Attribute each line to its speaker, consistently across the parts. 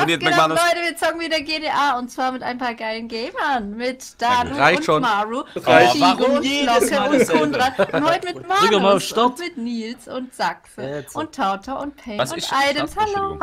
Speaker 1: Was
Speaker 2: jetzt
Speaker 1: geht ab,
Speaker 2: McManus?
Speaker 1: Leute, wir zocken wieder GTA und zwar mit ein paar geilen Gamern. Mit Danu
Speaker 2: reicht
Speaker 1: und
Speaker 2: schon.
Speaker 1: Maru,
Speaker 3: reicht.
Speaker 1: Chigo
Speaker 4: Warum
Speaker 1: und
Speaker 4: jedes
Speaker 1: Flocke
Speaker 4: Mal
Speaker 1: und
Speaker 4: dasselbe?
Speaker 1: Kundra. Und heute mit
Speaker 4: Drück mal auf
Speaker 1: Manus
Speaker 4: Stopp.
Speaker 1: und mit Nils und Sachse
Speaker 4: Jetzt.
Speaker 1: und Tauta und Payne
Speaker 2: Was
Speaker 1: und
Speaker 2: ist
Speaker 1: Items. Hallo.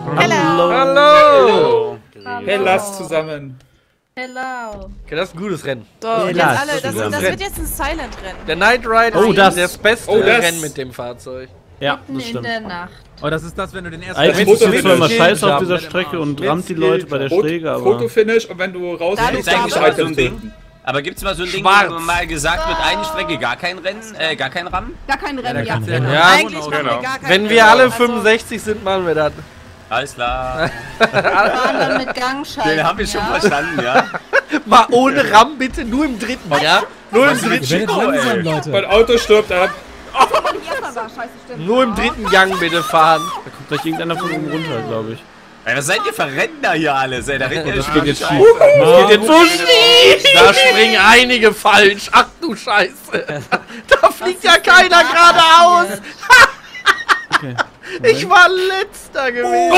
Speaker 2: Hallo!
Speaker 3: Hey, lass zusammen.
Speaker 1: Hello.
Speaker 2: Okay, das ist ein gutes Rennen.
Speaker 5: So, und jetzt
Speaker 6: lass
Speaker 5: alle, das
Speaker 2: zusammen.
Speaker 5: wird jetzt ein Silent-Rennen.
Speaker 2: Der Knight Rider
Speaker 6: Oh, das-
Speaker 2: ist das beste
Speaker 3: Oh, das-
Speaker 2: Rennen mit dem Fahrzeug.
Speaker 6: Ja,
Speaker 1: Mitten
Speaker 6: das
Speaker 1: in
Speaker 6: stimmt.
Speaker 1: der Nacht.
Speaker 7: Oh, das ist das, wenn du den ersten...
Speaker 6: Eigentlich
Speaker 3: Foto
Speaker 6: ist es zwar immer
Speaker 3: mit
Speaker 6: scheiße auf
Speaker 2: Skilljob.
Speaker 6: dieser Strecke und rammt die Leute bei der Schräge, aber...
Speaker 3: Fotofinish und wenn du rausfliegst,
Speaker 5: ist
Speaker 3: dann
Speaker 5: eigentlich
Speaker 3: musst du
Speaker 5: aber
Speaker 2: so ein
Speaker 3: Items
Speaker 2: Ding.
Speaker 3: töten.
Speaker 2: Aber gibt's mal so ein Ding,
Speaker 8: Schwarz.
Speaker 2: wo man mal gesagt wird, eine Strecke, gar kein Rennen, gar kein Rammen?
Speaker 5: Gar kein Rennen, ja.
Speaker 2: Ja,
Speaker 5: Eigentlich machen wir
Speaker 8: genau.
Speaker 5: gar kein
Speaker 2: wenn wir
Speaker 5: Rennen.
Speaker 2: alle
Speaker 5: Also,
Speaker 2: 65 sind, machen wir das.
Speaker 8: Alles klar.
Speaker 1: Wir fahren dann mit Gangschalten.
Speaker 8: Den hab ich schon
Speaker 1: ja?
Speaker 8: verstanden, ja.
Speaker 2: Mal ohne Rammen bitte, nur im dritten, ja? Nur im dritten,
Speaker 7: Werdet langsam, Leute.
Speaker 3: Mein Auto stirbt ab.
Speaker 2: nur im dritten Gang bitte fahren.
Speaker 6: Da guckt gleich irgendeiner von oben runter, glaube ich.
Speaker 8: Ey, was seid ihr für Rentner hier alles, ey? Da redet ihr
Speaker 6: Das geht jetzt
Speaker 8: Scheiße.
Speaker 6: schief.
Speaker 2: Das geht jetzt so schief. Da springen einige falsch. Ach du Scheiße. Da fliegt ja keiner geradeaus.
Speaker 6: Okay.
Speaker 2: Ich war letzter gewesen.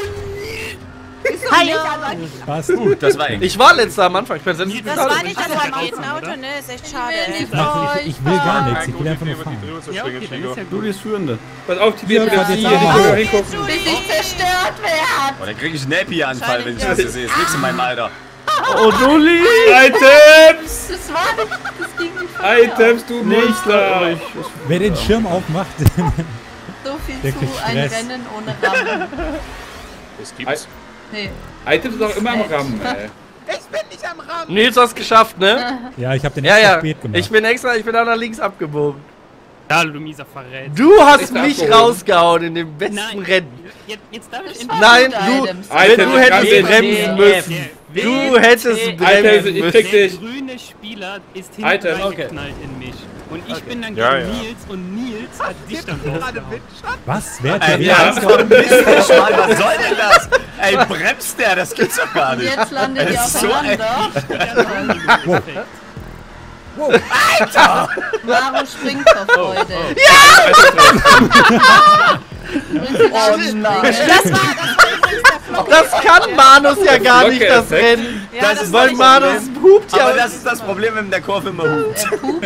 Speaker 7: Was?
Speaker 8: Das war eng.
Speaker 2: Ich war letzter am Anfang. Ich bin letztes
Speaker 5: Das war nicht das Raketenauto, ne? Ist echt schade, ey.
Speaker 7: Ich will gar nichts, ich will einfach nur fahren.
Speaker 6: Du bist Führende.
Speaker 3: Pass auf, die
Speaker 7: Ja,
Speaker 3: wird
Speaker 7: jetzt
Speaker 3: hier,
Speaker 7: aber.
Speaker 3: die können hingucken.
Speaker 1: Bis ich zerstört werde.
Speaker 8: Oh, da krieg ich einen Napier-Anfall, wenn ich das hier sehe. Ist nix in meinem Alter.
Speaker 6: Oh, Dulli!
Speaker 3: Items!
Speaker 1: Das war nicht, das ging nicht vorbei.
Speaker 3: Items, du Monster!
Speaker 7: Wer den Schirm aufmacht,
Speaker 1: So viel
Speaker 7: Der
Speaker 1: zu
Speaker 7: kriegt
Speaker 1: ein
Speaker 7: Stress.
Speaker 1: Rennen ohne Rammen.
Speaker 8: Das gibt's.
Speaker 1: Nee.
Speaker 3: Items ist auch immer am Rammen, ey.
Speaker 2: Nils hast geschafft, ne?
Speaker 7: ja, ich hab den
Speaker 2: Ja,
Speaker 7: extra
Speaker 2: ja.
Speaker 7: spät gemacht.
Speaker 2: Ich bin da nach links abgebogen.
Speaker 4: Ja, du mieser Verräter.
Speaker 2: Du hast
Speaker 3: Ist
Speaker 2: mich
Speaker 3: abgehoben.
Speaker 2: rausgehauen in dem besten
Speaker 4: Nein.
Speaker 2: Rennen.
Speaker 4: Jetzt darf ich
Speaker 2: Nein,
Speaker 1: Gute
Speaker 2: du,
Speaker 1: Items.
Speaker 2: wenn
Speaker 3: Items,
Speaker 2: du hättest
Speaker 3: ganz
Speaker 2: bremsen müssen. Du hättest
Speaker 3: Alter,
Speaker 2: bremsen
Speaker 3: ich
Speaker 2: müssen.
Speaker 3: krieg
Speaker 4: Der
Speaker 3: dich.
Speaker 4: grüne Spieler ist
Speaker 3: Item,
Speaker 4: hinten
Speaker 3: okay.
Speaker 4: reingeknallt in mich. Und ich bin dann
Speaker 8: Ja,
Speaker 4: gegen
Speaker 8: ja.
Speaker 4: Nils und Nils hat dich dann rausgehauen.
Speaker 7: Was? Wer hat
Speaker 8: Ey,
Speaker 7: wer
Speaker 8: ja,
Speaker 7: hat's
Speaker 8: das
Speaker 7: gemacht?
Speaker 8: vermisst dich mal. Was soll denn das? Ey, bremst der? Das gibt's doch gar
Speaker 1: Und
Speaker 8: nicht.
Speaker 1: jetzt landet ihr
Speaker 8: Das ist so
Speaker 1: aufeinander.
Speaker 4: Perfekt.
Speaker 1: Maru springt vor Freude. Ja!
Speaker 2: Das kann Manus ja gar nicht, das
Speaker 3: Locker-Effekt.
Speaker 2: Rennen.
Speaker 5: Ja, das
Speaker 2: Weil Manus hupt
Speaker 8: Aber
Speaker 2: ja.
Speaker 8: das ist das Problem, wenn der Kurve immer hupt.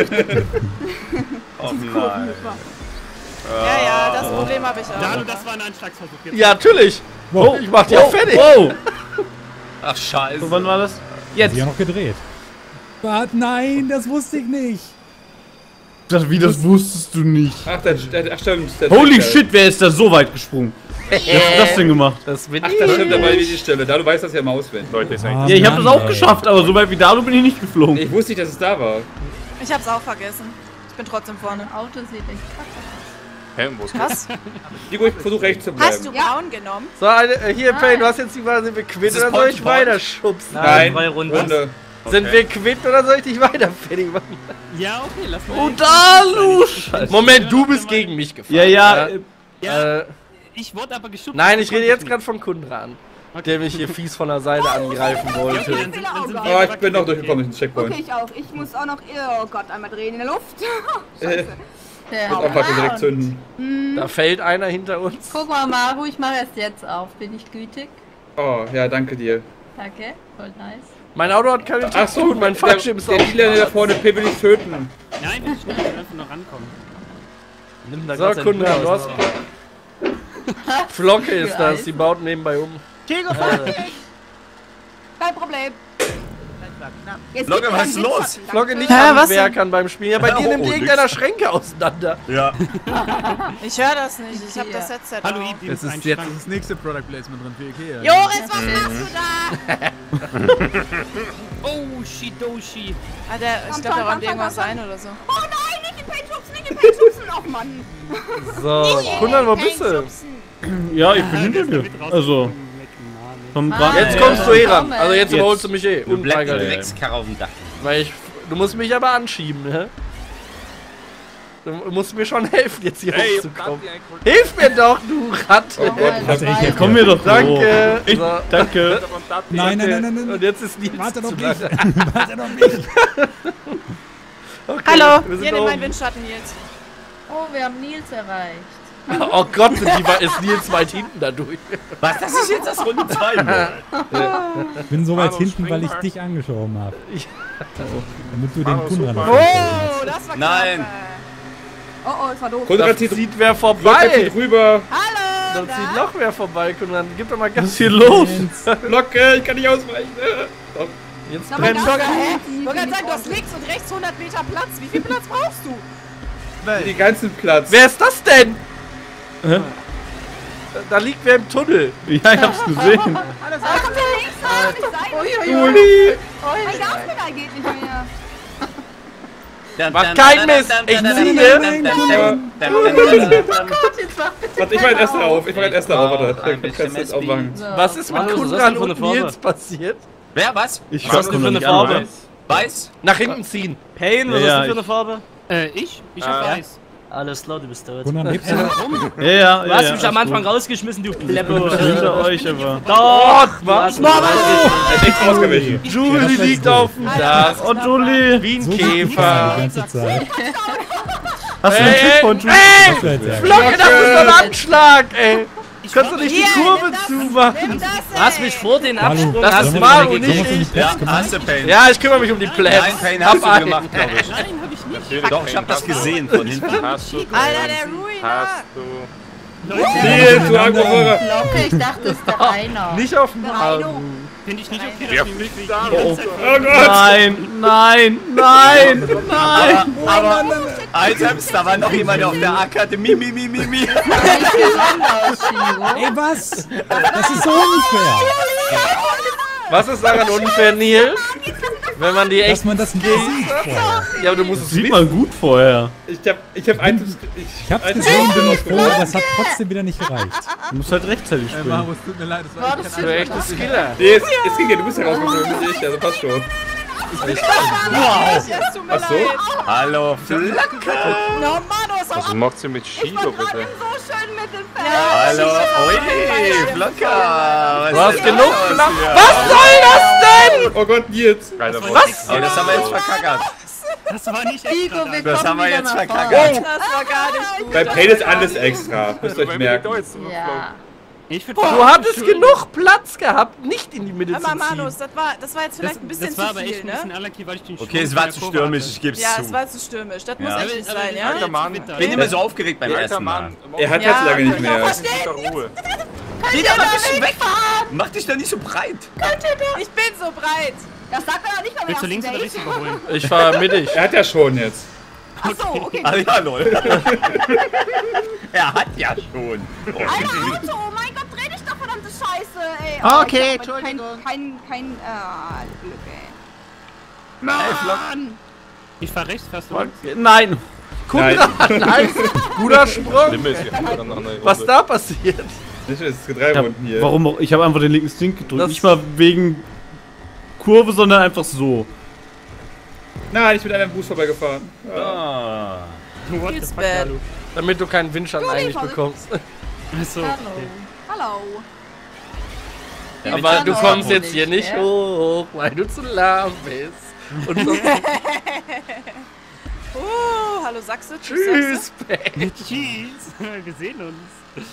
Speaker 8: Oh nein.
Speaker 5: Ja, ja, das Problem habe ich
Speaker 4: Danu,
Speaker 5: auch.
Speaker 4: das war ein Anschlagsversuch. Jetzt
Speaker 2: Ja, natürlich.
Speaker 7: Wow.
Speaker 2: Ich mach dich auch fertig.
Speaker 6: Oh!
Speaker 8: Ach, scheiße.
Speaker 6: So, wann war das?
Speaker 7: Die haben noch gedreht. Was? Nein, das wusste ich nicht.
Speaker 6: Wie, das wusstest du nicht?
Speaker 3: Ach, ach stimmt. der
Speaker 6: Holy
Speaker 3: Trick,
Speaker 6: shit, wer ist da so weit gesprungen? Wer hat das denn gemacht?
Speaker 2: Das bin
Speaker 3: Ach,
Speaker 2: ich.
Speaker 3: das stimmt dabei wie die Stelle. Da du weißt das ja mal auswendig.
Speaker 7: Ah,
Speaker 6: Ja, ich hab das
Speaker 7: Mann,
Speaker 6: auch
Speaker 7: ey.
Speaker 6: geschafft, aber so weit wie Dalu bin ich nicht geflogen.
Speaker 3: Ich wusste nicht, dass es da war.
Speaker 5: Ich hab's auch vergessen. Ich bin trotzdem vorne.
Speaker 1: Auto sieht echt kacke aus.
Speaker 5: Was?
Speaker 3: Diego, ich versuche rechts zu
Speaker 5: Hast
Speaker 3: bleiben.
Speaker 5: du braun genommen?
Speaker 2: So, hier, Payne, du hast jetzt die Wahl, sind wir quitt
Speaker 8: Ist es
Speaker 2: oder soll ich
Speaker 8: Point to Point?
Speaker 2: weiter schubsen?
Speaker 3: Nein,
Speaker 4: 3 Runden.
Speaker 3: Runde.
Speaker 2: Sind wir quitt oder soll ich dich weiter fertig machen?
Speaker 4: Ja, okay, lass mal.
Speaker 2: Oh, Dalu! Moment, du bist gegen mich gefahren.
Speaker 6: Ja, ja,
Speaker 4: Ja, ich wurde aber geschubst.
Speaker 2: Nein, ich rede jetzt gerade von Kundra an, der mich hier fies von der Seite angreifen
Speaker 4: Okay,
Speaker 2: wollte.
Speaker 4: dann sind wir
Speaker 3: Oh, ich bin noch durchgekommen durch den Checkpoint.
Speaker 9: Okay, ich auch. Ich muss auch noch, oh Gott, einmal drehen in der Luft.
Speaker 1: Der
Speaker 3: Und einfach direkt zünden.
Speaker 2: Da fällt einer hinter uns.
Speaker 1: Guck mal, Maru, ich mache erst jetzt auf. Bin ich gütig?
Speaker 3: Oh, ja, danke dir.
Speaker 1: Danke, voll nice.
Speaker 2: Mein Auto hat keine
Speaker 3: Ach so,
Speaker 2: Textur, mein Fallschirm ist
Speaker 3: der
Speaker 2: auch.
Speaker 3: Dealer da vorne, P will ich töten.
Speaker 4: Nein, wir schnell einfach nur rankommen.
Speaker 6: nimm da
Speaker 2: So,
Speaker 6: grad sein
Speaker 2: Kunde,
Speaker 6: Bier
Speaker 2: du
Speaker 6: aus.
Speaker 2: hast. Flocke ist das, die baut nebenbei um.
Speaker 9: Kein Problem. Jetzt
Speaker 8: Flocke,
Speaker 9: gibt's
Speaker 8: was
Speaker 9: keinen
Speaker 8: ist los?
Speaker 9: Windschatten,
Speaker 2: Flocke nicht
Speaker 5: Hä, was
Speaker 2: Handwerkern beim Spielen. Ja, bei dir
Speaker 8: Oh,
Speaker 2: nimmt
Speaker 8: nix.
Speaker 2: irgendeiner Schränke auseinander.
Speaker 8: Ja.
Speaker 5: Ich höre das nicht. Ich habe das Headset
Speaker 4: Hallo,
Speaker 5: auf.
Speaker 4: Ibi,
Speaker 7: Das ist jetzt das nächste Product Placement drin für Ikea.
Speaker 5: Joris, was machst du da?
Speaker 4: Oh, Shidoshi.
Speaker 5: Ah, ich glaube, da räumt irgendwas ein oder so.
Speaker 9: Oh nein, nicht die Paint schubsen, nicht die Paint schubsen. Oh Mann.
Speaker 2: So, Kunde, wo bist du?
Speaker 6: Ja, ich bin hinter dir. Also, vom Bra
Speaker 2: Jetzt kommst du eh ran. Also jetzt überholst du mich eh.
Speaker 8: Du bleibst
Speaker 2: Unweigerlich.
Speaker 8: Dreckskarre auf dem Dach.
Speaker 2: Weil du musst mich aber anschieben, ne? Du musst mir schon helfen, jetzt hier hochzukommen. Hilf mir doch, du Ratte!
Speaker 3: Oh Gott, ich
Speaker 7: Also ich
Speaker 3: hab
Speaker 7: helfe.
Speaker 6: komm mir doch
Speaker 2: Danke!
Speaker 6: Ich,
Speaker 2: So,
Speaker 6: danke.
Speaker 7: Nein, nein, nein, nein, nein.
Speaker 2: und jetzt ist Nils
Speaker 7: Warte doch
Speaker 2: zu
Speaker 7: nicht.
Speaker 2: lange.
Speaker 7: Warte doch nicht.
Speaker 2: Okay,
Speaker 5: Hallo,
Speaker 2: wir sind
Speaker 5: hier nimm
Speaker 2: oben.
Speaker 5: meinen Windschatten jetzt.
Speaker 1: Oh, wir haben Nils erreicht.
Speaker 2: Oh Gott, ist Nils weit hinten da durch.
Speaker 8: Was, das ist jetzt das Runde 2?
Speaker 7: Ich bin so weit hinten, weil ich dich angeschoben habe. Damit du den Kunran
Speaker 5: Oh, das war knapp.
Speaker 8: Nein.
Speaker 9: Oh, es war doof.
Speaker 3: Konrad
Speaker 2: Zieht
Speaker 3: zieht
Speaker 2: wer
Speaker 3: Konrad
Speaker 2: vorbei.
Speaker 3: zieht rüber.
Speaker 5: Hallo!
Speaker 2: Da zieht noch wer vorbei. Konrad, gib doch mal
Speaker 6: Was
Speaker 2: Gas.
Speaker 6: ist hier los?
Speaker 3: Locke, ich kann nicht ausweichen. Doch.
Speaker 2: Jetzt
Speaker 9: Aber
Speaker 2: brennt.
Speaker 9: das-
Speaker 5: Ich wollte gerade sagen, du hast links und rechts 100 Meter Platz. Wie viel Platz brauchst du?
Speaker 3: Die ganzen Platz.
Speaker 2: Wer ist das denn?
Speaker 6: Hä?
Speaker 2: Da liegt wer im Tunnel.
Speaker 6: Ja, ich hab's gesehen.
Speaker 9: Kommt der links an? Nicht sein.
Speaker 3: Uli.
Speaker 9: Mein Gaspedal geht nicht mehr.
Speaker 2: Mach keinen Mist. Ich ziehe.
Speaker 3: Warte, ich mach erst darauf. Ich mach erst darauf. Warte,
Speaker 8: Ein
Speaker 3: kannst
Speaker 8: bisschen
Speaker 3: du jetzt aufmachen.
Speaker 2: Was ist mit
Speaker 4: Markus, was ist
Speaker 2: Konrad
Speaker 4: das für eine
Speaker 2: und
Speaker 4: Farbe?
Speaker 2: Nils passiert?
Speaker 8: Wer, was?
Speaker 6: Ich
Speaker 4: Was
Speaker 6: schaff's
Speaker 4: ist das
Speaker 6: noch
Speaker 4: für eine
Speaker 6: nicht
Speaker 4: Farbe?
Speaker 6: an.
Speaker 8: Weiß?
Speaker 2: Nach hinten ziehen.
Speaker 10: Pain, was
Speaker 6: Ja,
Speaker 10: ist das für
Speaker 6: ich-
Speaker 10: eine Farbe?
Speaker 4: Ich hab weiß.
Speaker 10: Alles klar, du bist tot.
Speaker 7: Kunran, lebst du noch?
Speaker 6: Ja,
Speaker 10: Du hast mich am Anfang rausgeschmissen, du Pleppo.
Speaker 6: Hinter euch aber.
Speaker 10: Doch,
Speaker 2: was?
Speaker 10: du hast
Speaker 3: Er ist extra ausgewichen.
Speaker 2: Julie liegt auf dem Dach.
Speaker 6: Oh, Julie.
Speaker 2: Wie ein
Speaker 7: So gut die
Speaker 2: Käfer.
Speaker 7: ganze Zeit.
Speaker 6: Hast du einen Tipp von Julie?
Speaker 2: Ey!
Speaker 7: Das wäre sehr gut.
Speaker 2: Flocke, das ist doch ein Anschlag, ey! Kannst du nicht die
Speaker 5: Hier,
Speaker 2: Kurve
Speaker 5: nimm das,
Speaker 2: zumachen?
Speaker 5: Nimm das,
Speaker 10: Du hast mich vor den Absprung.
Speaker 2: Das
Speaker 10: hast
Speaker 2: ist
Speaker 10: du
Speaker 2: Maru,
Speaker 10: mir
Speaker 2: nicht
Speaker 10: gegeben.
Speaker 7: Hast du den
Speaker 2: ich.
Speaker 7: Platz
Speaker 8: Ja,
Speaker 7: gemacht?
Speaker 8: hast du Pain.
Speaker 2: Ja, ich kümmere mich um die Plebs.
Speaker 8: Nein, Pain hast du
Speaker 2: einen.
Speaker 8: gemacht, glaube ich.
Speaker 4: Nein, hab ich nicht.
Speaker 8: Doch, ich hab das gesehen von hinten.
Speaker 5: Alter, der Ruiner.
Speaker 3: Nils, du Angehörer.
Speaker 1: Flocke, ich dachte, es ist der Einer.
Speaker 2: Nicht auf dem Maru.
Speaker 4: Finde ich nicht okay, dass die Milch die
Speaker 3: Oh
Speaker 4: ganze Zeit
Speaker 3: Gott.
Speaker 6: Nein, nein, nein, nein.
Speaker 8: Aber, Items, da war noch jemand auf der Akademie.
Speaker 1: Sieht aus, Shiro.
Speaker 7: Ey, was? Das ist so unfair.
Speaker 2: Was ist daran unfair, Nils? Wenn man die
Speaker 7: Dass
Speaker 2: echt...
Speaker 7: man das nicht sieht vorher.
Speaker 2: Ja, aber du musst es
Speaker 6: Sieht
Speaker 2: wissen.
Speaker 6: man gut vorher.
Speaker 3: Ich hab Items.
Speaker 7: Ich hab's gesehen, bin ich froh, das hat trotzdem wieder nicht gereicht.
Speaker 6: Du musst halt rechtzeitig spielen.
Speaker 7: es tut mir leid, das
Speaker 1: War das
Speaker 2: Du bist echt ein Skiller.
Speaker 3: Nee, es ging ja, du bist herausgekommen, nicht ich, also passt schon.
Speaker 5: Es tut mir
Speaker 3: Ach so?
Speaker 5: leid.
Speaker 8: Hallo, Flocke.
Speaker 5: No, Manu, ist auch
Speaker 11: macht sie mit Shido, bitte?
Speaker 9: So schön mit dem Fell.
Speaker 8: Hallo, ui, Flocke.
Speaker 2: Du hast genug Flamm. Was soll das denn?
Speaker 3: Oh Gott, Nils.
Speaker 2: Was?
Speaker 8: Oh, das haben wir jetzt verkackert.
Speaker 4: Das war nicht
Speaker 1: Nico,
Speaker 4: extra.
Speaker 1: wir
Speaker 8: Das
Speaker 1: kommen
Speaker 8: haben wir
Speaker 1: wieder
Speaker 8: jetzt
Speaker 1: nach
Speaker 8: verkackt.
Speaker 1: vorne.
Speaker 5: Das war gar nicht gut.
Speaker 3: Bei Pain ist alles extra. Müsst ihr euch merken.
Speaker 1: Ja.
Speaker 4: Ich find
Speaker 2: Du hattest genug Platz gehabt, nicht in die Mitte
Speaker 5: Hör
Speaker 2: zu
Speaker 5: mal,
Speaker 2: ziehen.
Speaker 5: Manus, das war jetzt vielleicht ein bisschen
Speaker 4: das war
Speaker 5: zu
Speaker 4: aber
Speaker 5: viel,
Speaker 4: echt ein bisschen
Speaker 5: ne?
Speaker 4: unlucky, weil ich den
Speaker 8: Okay, es war zu stürmisch, ich geb's
Speaker 5: Ja, es
Speaker 8: zu.
Speaker 5: war zu stürmisch. Das muss
Speaker 8: Ja.
Speaker 5: echt nicht sein, ja?
Speaker 11: Alter Mann.
Speaker 8: Ich bin immer so aufgeregt beim ersten Mal.
Speaker 3: Er hat
Speaker 5: Ja,
Speaker 3: jetzt lange nicht mehr.
Speaker 11: Ruhe.
Speaker 8: Geh da mal ein bisschen weg! Mach dich doch nicht so breit!
Speaker 5: Ich bin so breit.
Speaker 9: Das sagt er doch nicht beim
Speaker 4: Willst du
Speaker 9: ersten
Speaker 4: links oder
Speaker 9: Date.
Speaker 4: rechts überholen?
Speaker 2: Ich fahr mittig.
Speaker 3: Er hat ja schon jetzt.
Speaker 9: Achso, okay.
Speaker 8: Ah ja, lol. Er hat ja schon.
Speaker 9: Alter Auto, oh mein Gott, dreh dich doch, verdammte Scheiße, ey.
Speaker 1: Okay,
Speaker 9: ich hab heute
Speaker 1: Entschuldigung.
Speaker 9: Kein Glück, ey.
Speaker 4: Mann! Ich fahr rechts, fährst du links?
Speaker 6: Nein.
Speaker 2: Konrad, nice. Guter Sprung.
Speaker 11: Schlimm ist, wir haben dann eine andere
Speaker 2: Was
Speaker 11: Runde.
Speaker 2: da passiert?
Speaker 3: Das ist drei Runden hier.
Speaker 6: Warum auch? Ich habe einfach den linken Stick gedrückt.
Speaker 2: Das-
Speaker 6: Nicht mal wegen Kurve, sondern einfach so.
Speaker 3: Nein, ich bin an einem Boost vorbeigefahren.
Speaker 8: Ah.
Speaker 4: What the
Speaker 5: Feels
Speaker 4: fuck,
Speaker 5: bad.
Speaker 4: Hallo.
Speaker 2: Damit du keinen Windschatten eigentlich bekommst.
Speaker 4: Achso,
Speaker 1: Hallo.
Speaker 4: okay.
Speaker 9: Hallo.
Speaker 2: Aber du
Speaker 1: kann
Speaker 2: kommst
Speaker 1: auch
Speaker 2: jetzt
Speaker 1: nicht,
Speaker 2: hier nicht
Speaker 1: ja?
Speaker 2: hoch, weil du zu lahm bist. Und so,
Speaker 5: Hallo Sachse.
Speaker 2: tschüss, Babe.
Speaker 4: Tschüss, wir sehen uns.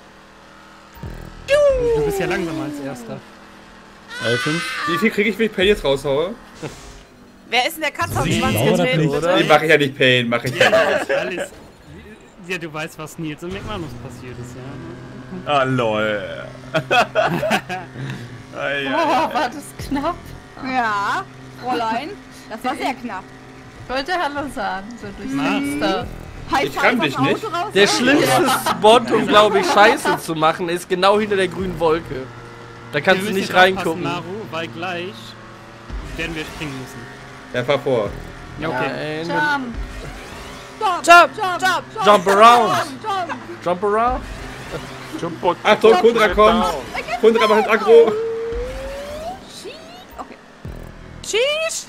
Speaker 4: Du bist ja langsamer als Erster.
Speaker 6: Alfred?
Speaker 3: Wie viel kriege ich, wenn ich Pain jetzt raushaue?
Speaker 5: Wer ist denn der Katze auf den
Speaker 7: Ich
Speaker 5: Schwanz
Speaker 7: glaube das
Speaker 5: getreten,
Speaker 7: nicht.
Speaker 5: bitte?
Speaker 3: Nee, mach ich ja nicht Pain, mach ich ja.
Speaker 4: Alles. Ja, du weißt, was Nils und McManus passiert ist, ja.
Speaker 8: Ah, lol.
Speaker 1: Oh, war das knapp?
Speaker 9: Ja, Fräulein, das war sehr knapp.
Speaker 1: Ich wollte Hallo sagen, so durchs
Speaker 4: Mann.
Speaker 1: Fenster.
Speaker 9: High
Speaker 3: Ich kann
Speaker 9: five
Speaker 3: dich
Speaker 9: aufs
Speaker 3: nicht.
Speaker 9: Auto raus.
Speaker 2: Der schlimmste Spot, um, glaube ich, Scheiße zu machen, ist genau hinter der grünen Wolke. Da kannst du
Speaker 4: Wir müssen
Speaker 2: nicht
Speaker 4: jetzt aufpassen,
Speaker 2: reingucken.
Speaker 4: Maru, weil gleich werden wir springen müssen.
Speaker 3: Ja, fahr vor.
Speaker 4: Ja, okay.
Speaker 2: Nein.
Speaker 1: Jump!
Speaker 2: Jump around. Jump around.
Speaker 3: Achtung, Kundra kommt. Kundra macht jetzt Aggro.
Speaker 9: Okay.
Speaker 5: Tschüss.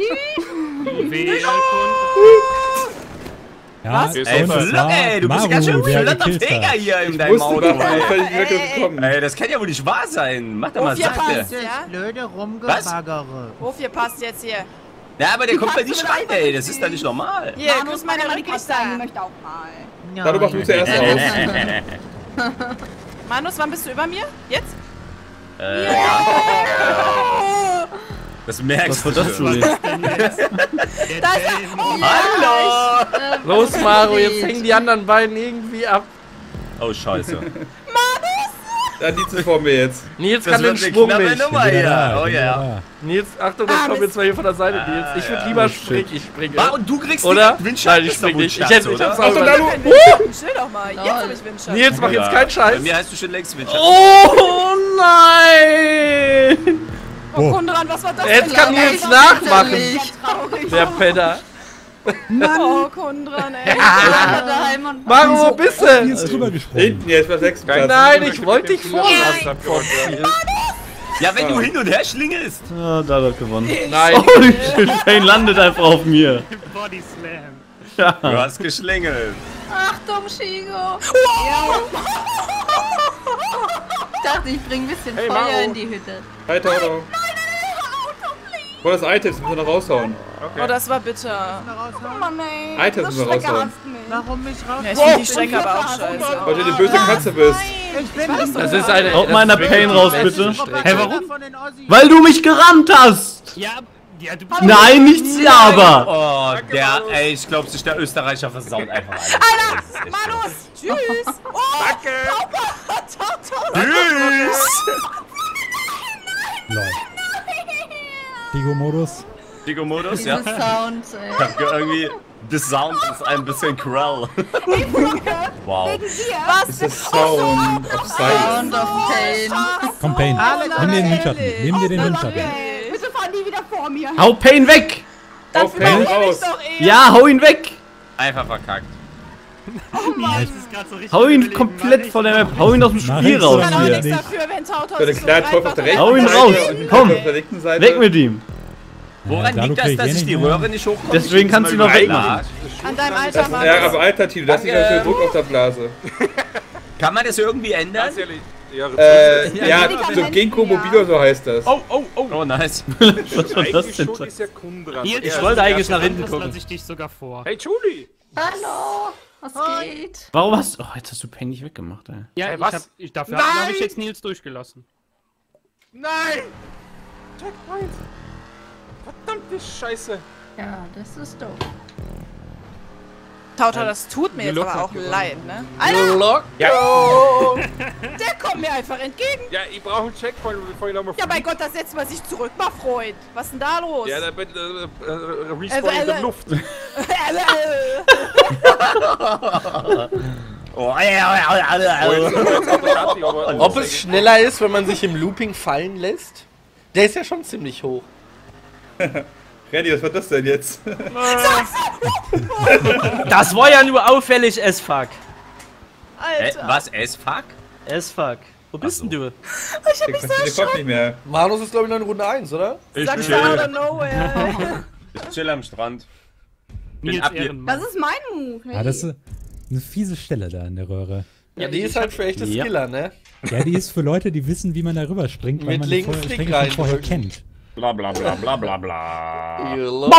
Speaker 7: Ja,
Speaker 4: Was?
Speaker 8: Ey,
Speaker 7: und es
Speaker 8: Flocke,
Speaker 7: war
Speaker 8: ey, du bist
Speaker 7: Maru,
Speaker 8: ganz schön
Speaker 7: der
Speaker 8: flotter
Speaker 7: gekillt
Speaker 8: Träger
Speaker 7: hat.
Speaker 8: hier in deinem
Speaker 3: Wusste
Speaker 8: Auto,
Speaker 3: doch, ich
Speaker 8: ey.
Speaker 3: bin nicht gekommen.
Speaker 8: Ey, das kann ja wohl nicht wahr sein. Mach doch mal
Speaker 5: Ruf, ihr
Speaker 8: sachte.
Speaker 5: passt, ja?
Speaker 10: Blöde Rumgebaggere.
Speaker 5: Ruf, ihr passt jetzt hier.
Speaker 8: Ja, aber der kommt bei nicht rein, ey. Das ist doch nicht normal.
Speaker 5: Hier,
Speaker 9: Manu,
Speaker 5: grüß meine
Speaker 9: Marika
Speaker 5: Rücklichter.
Speaker 9: sein, die möchte auch mal.
Speaker 3: Dann machst du zuerst aus.
Speaker 5: Manus, wann bist du über mir? Jetzt?
Speaker 8: Das merkst du.
Speaker 4: Was ist denn jetzt?
Speaker 8: Hallo!
Speaker 2: Los, Maro, jetzt hängen die anderen beiden irgendwie ab.
Speaker 8: Oh, scheiße.
Speaker 3: Ja, die sind vor mir jetzt.
Speaker 2: Nils
Speaker 8: Das
Speaker 2: kann den
Speaker 8: wird eine
Speaker 2: Schwung
Speaker 8: knappe
Speaker 2: nicht.
Speaker 8: Nummer hier. Oh ja.
Speaker 2: Nils, Achtung, das kommt jetzt mal hier von der Seite, Nils. Ich würde lieber springen. Ich springe.
Speaker 8: Und du kriegst
Speaker 2: Oder?
Speaker 8: den Windschatten.
Speaker 2: Nein, ich spring nicht. Ich hab's
Speaker 3: Achtung,
Speaker 2: auch
Speaker 3: Lalu!
Speaker 5: Chill doch mal. Jetzt hab ich Windschatten.
Speaker 2: Nils, mach jetzt keinen
Speaker 8: Bei
Speaker 2: Scheiß.
Speaker 8: mir heißt du schon längst Windschatten.
Speaker 2: Oh nein!
Speaker 5: Oh, Kundran, was war das
Speaker 2: Jetzt
Speaker 5: denn?
Speaker 2: kann Nils nachmachen.
Speaker 1: Traurig.
Speaker 2: Der Penner.
Speaker 5: Oh, Kundran, ey.
Speaker 1: Daheim und
Speaker 2: Maro, wo bist
Speaker 7: Hier
Speaker 2: du?
Speaker 7: ist drüber gesprungen.
Speaker 3: Hinten jetzt bei 6. Platz.
Speaker 2: Nein, ich wollte dich vorlassen.
Speaker 8: Ja, wenn du hin und her schlingelst.
Speaker 6: Ah, da hat gewonnen.
Speaker 2: Nein.
Speaker 6: Holy shit, Pain landet einfach auf mir.
Speaker 4: Body Slam.
Speaker 6: Ja.
Speaker 8: Du hast geschlingelt.
Speaker 1: Achtung, Shigo. Ich dachte, ich bring ein bisschen Feuer
Speaker 11: Maro.
Speaker 1: in die Hütte.
Speaker 3: Hi, Tauto. Boah, das Items müssen wir noch raushauen.
Speaker 5: Oh, das war bitter.
Speaker 9: Oh Mann, ey.
Speaker 3: Items
Speaker 9: Das
Speaker 3: müssen wir raushauen.
Speaker 9: hasst mich.
Speaker 10: Warum mich raus?
Speaker 5: Ja, ich finde die Strecke aber auch scheiße.
Speaker 3: Weil du eine böse Katze bist.
Speaker 10: Ich bin nicht
Speaker 2: Das ist eine.
Speaker 6: Haut meiner Pain raus, bitte.
Speaker 4: Hä, warum?
Speaker 10: von den Ossis.
Speaker 6: Weil du mich gerammt hast!
Speaker 4: Ja, du bist
Speaker 6: Nein, nichts ja, aber!
Speaker 8: Oh, ey, ich glaube, sich der Österreicher versaut einfach alles.
Speaker 5: Alter, Manus, tschüss. Oh,
Speaker 11: Danke!
Speaker 8: Tschüss!
Speaker 7: Lol. Digo-Modus.
Speaker 8: Digo-Modus, ja.
Speaker 1: Diese Sounds, ey.
Speaker 8: Ich hab irgendwie. The Sound ist ein bisschen grell. Wow.
Speaker 5: was?
Speaker 3: Das ist Sound of Silence.
Speaker 1: Sound of Pain.
Speaker 7: Komm, Pain. Nimm dir den Windschatten. Nimm dir den Windschatten.
Speaker 9: Okay, bitte fahren die wieder vor mir.
Speaker 6: Hau Pain weg!
Speaker 3: Auf Pain raus.
Speaker 6: Ja, hau ihn weg!
Speaker 8: Einfach verkackt.
Speaker 4: Das ist grad so richtig
Speaker 6: Hau ihn
Speaker 4: überlegen,
Speaker 6: komplett
Speaker 4: Mann.
Speaker 6: von der Map. Hau ihn aus dem Spiel
Speaker 7: Nein,
Speaker 6: raus
Speaker 5: Ich kann auch
Speaker 7: Ja,
Speaker 5: nichts
Speaker 6: hier.
Speaker 5: dafür, wenn Tautos
Speaker 3: Der
Speaker 5: so
Speaker 3: kleine Teufel auf der rechten
Speaker 6: Hau ihn
Speaker 3: Seite
Speaker 6: raus.
Speaker 3: und
Speaker 6: Komm.
Speaker 3: auf der linken Seite.
Speaker 6: Weg mit ihm.
Speaker 8: Woran
Speaker 7: Dalu
Speaker 8: liegt das,
Speaker 7: krieg
Speaker 8: dass
Speaker 7: ich
Speaker 8: ich die
Speaker 7: nicht mehr.
Speaker 8: Röhre nicht hochkomme?
Speaker 6: Deswegen kannst du ihn noch wegmachen.
Speaker 5: An deinem Alter, Mann.
Speaker 3: Ja, aber alternativ, das ist nicht ganz viel Druck auf der Blase.
Speaker 8: Kann man das irgendwie ändern?
Speaker 11: Ganz ehrlich. Ja,
Speaker 3: Ja, so Ginkgo Mobilo, so heißt das.
Speaker 8: Oh, nice.
Speaker 6: Was war das
Speaker 11: eigentlich
Speaker 6: denn?
Speaker 11: schuld ist ja Kundran.
Speaker 4: Nils,
Speaker 11: Er
Speaker 4: wollte
Speaker 11: ist
Speaker 4: eigentlich
Speaker 11: der
Speaker 4: nach hinten
Speaker 11: Erste.
Speaker 4: gucken. Ich dich sogar vor.
Speaker 11: Hey, Julie!
Speaker 1: Hallo. Was geht?
Speaker 6: Warum hast du... Oh, jetzt hast du Pain nicht weggemacht, ey.
Speaker 4: Ja,
Speaker 11: Hey, was?
Speaker 4: dafür
Speaker 11: Nein!
Speaker 4: habe ich jetzt Nils durchgelassen.
Speaker 11: Nein! Checkpoint! Verdammte Scheiße!
Speaker 1: Ja, das ist doof.
Speaker 5: Tauta, das tut mir jetzt
Speaker 11: Locker
Speaker 5: aber auch
Speaker 11: gewonnen.
Speaker 5: leid, ne? Alter,
Speaker 2: Lock.
Speaker 5: der kommt mir einfach entgegen.
Speaker 11: Ja, ich brauche einen Checkpoint, bevor ich nochmal
Speaker 5: Ja, mein Gott, das setzt man sich zurück, mal Freund. Was ist denn da los?
Speaker 11: Ja, da bin Respawn in der Luft.
Speaker 8: Oh, ja.
Speaker 2: Ob es schneller ist, wenn man sich im Looping fallen lässt? Der ist ja schon ziemlich hoch.
Speaker 3: Randy, was war das denn jetzt?
Speaker 10: Das war ja nur auffällig, S-Fuck.
Speaker 5: Alter.
Speaker 8: Was? S-Fuck?
Speaker 10: S-Fuck. Wo bist denn du?
Speaker 5: Ich hab mich so
Speaker 3: Den kommt nicht mehr.
Speaker 2: Manus ist, glaube ich, noch in Runde 1, oder?
Speaker 5: Sagst du out of nowhere.
Speaker 8: Ich chill am Strand.
Speaker 4: Nils
Speaker 8: ab hier.
Speaker 4: Ehrenmann.
Speaker 9: Das ist mein Move. Hey.
Speaker 7: Ja, das ist eine fiese Stelle da in der Röhre.
Speaker 2: Ja, die ist halt für echte
Speaker 6: Ja.
Speaker 2: Skiller, ne?
Speaker 7: Ja, die ist für Leute, die wissen, wie man da rüber springt, weil
Speaker 2: Mit
Speaker 7: man die
Speaker 2: links
Speaker 7: Strecke
Speaker 2: Klick
Speaker 7: schon vorher
Speaker 2: reindrücken.
Speaker 7: kennt.
Speaker 8: Bla bla bla bla bla bla.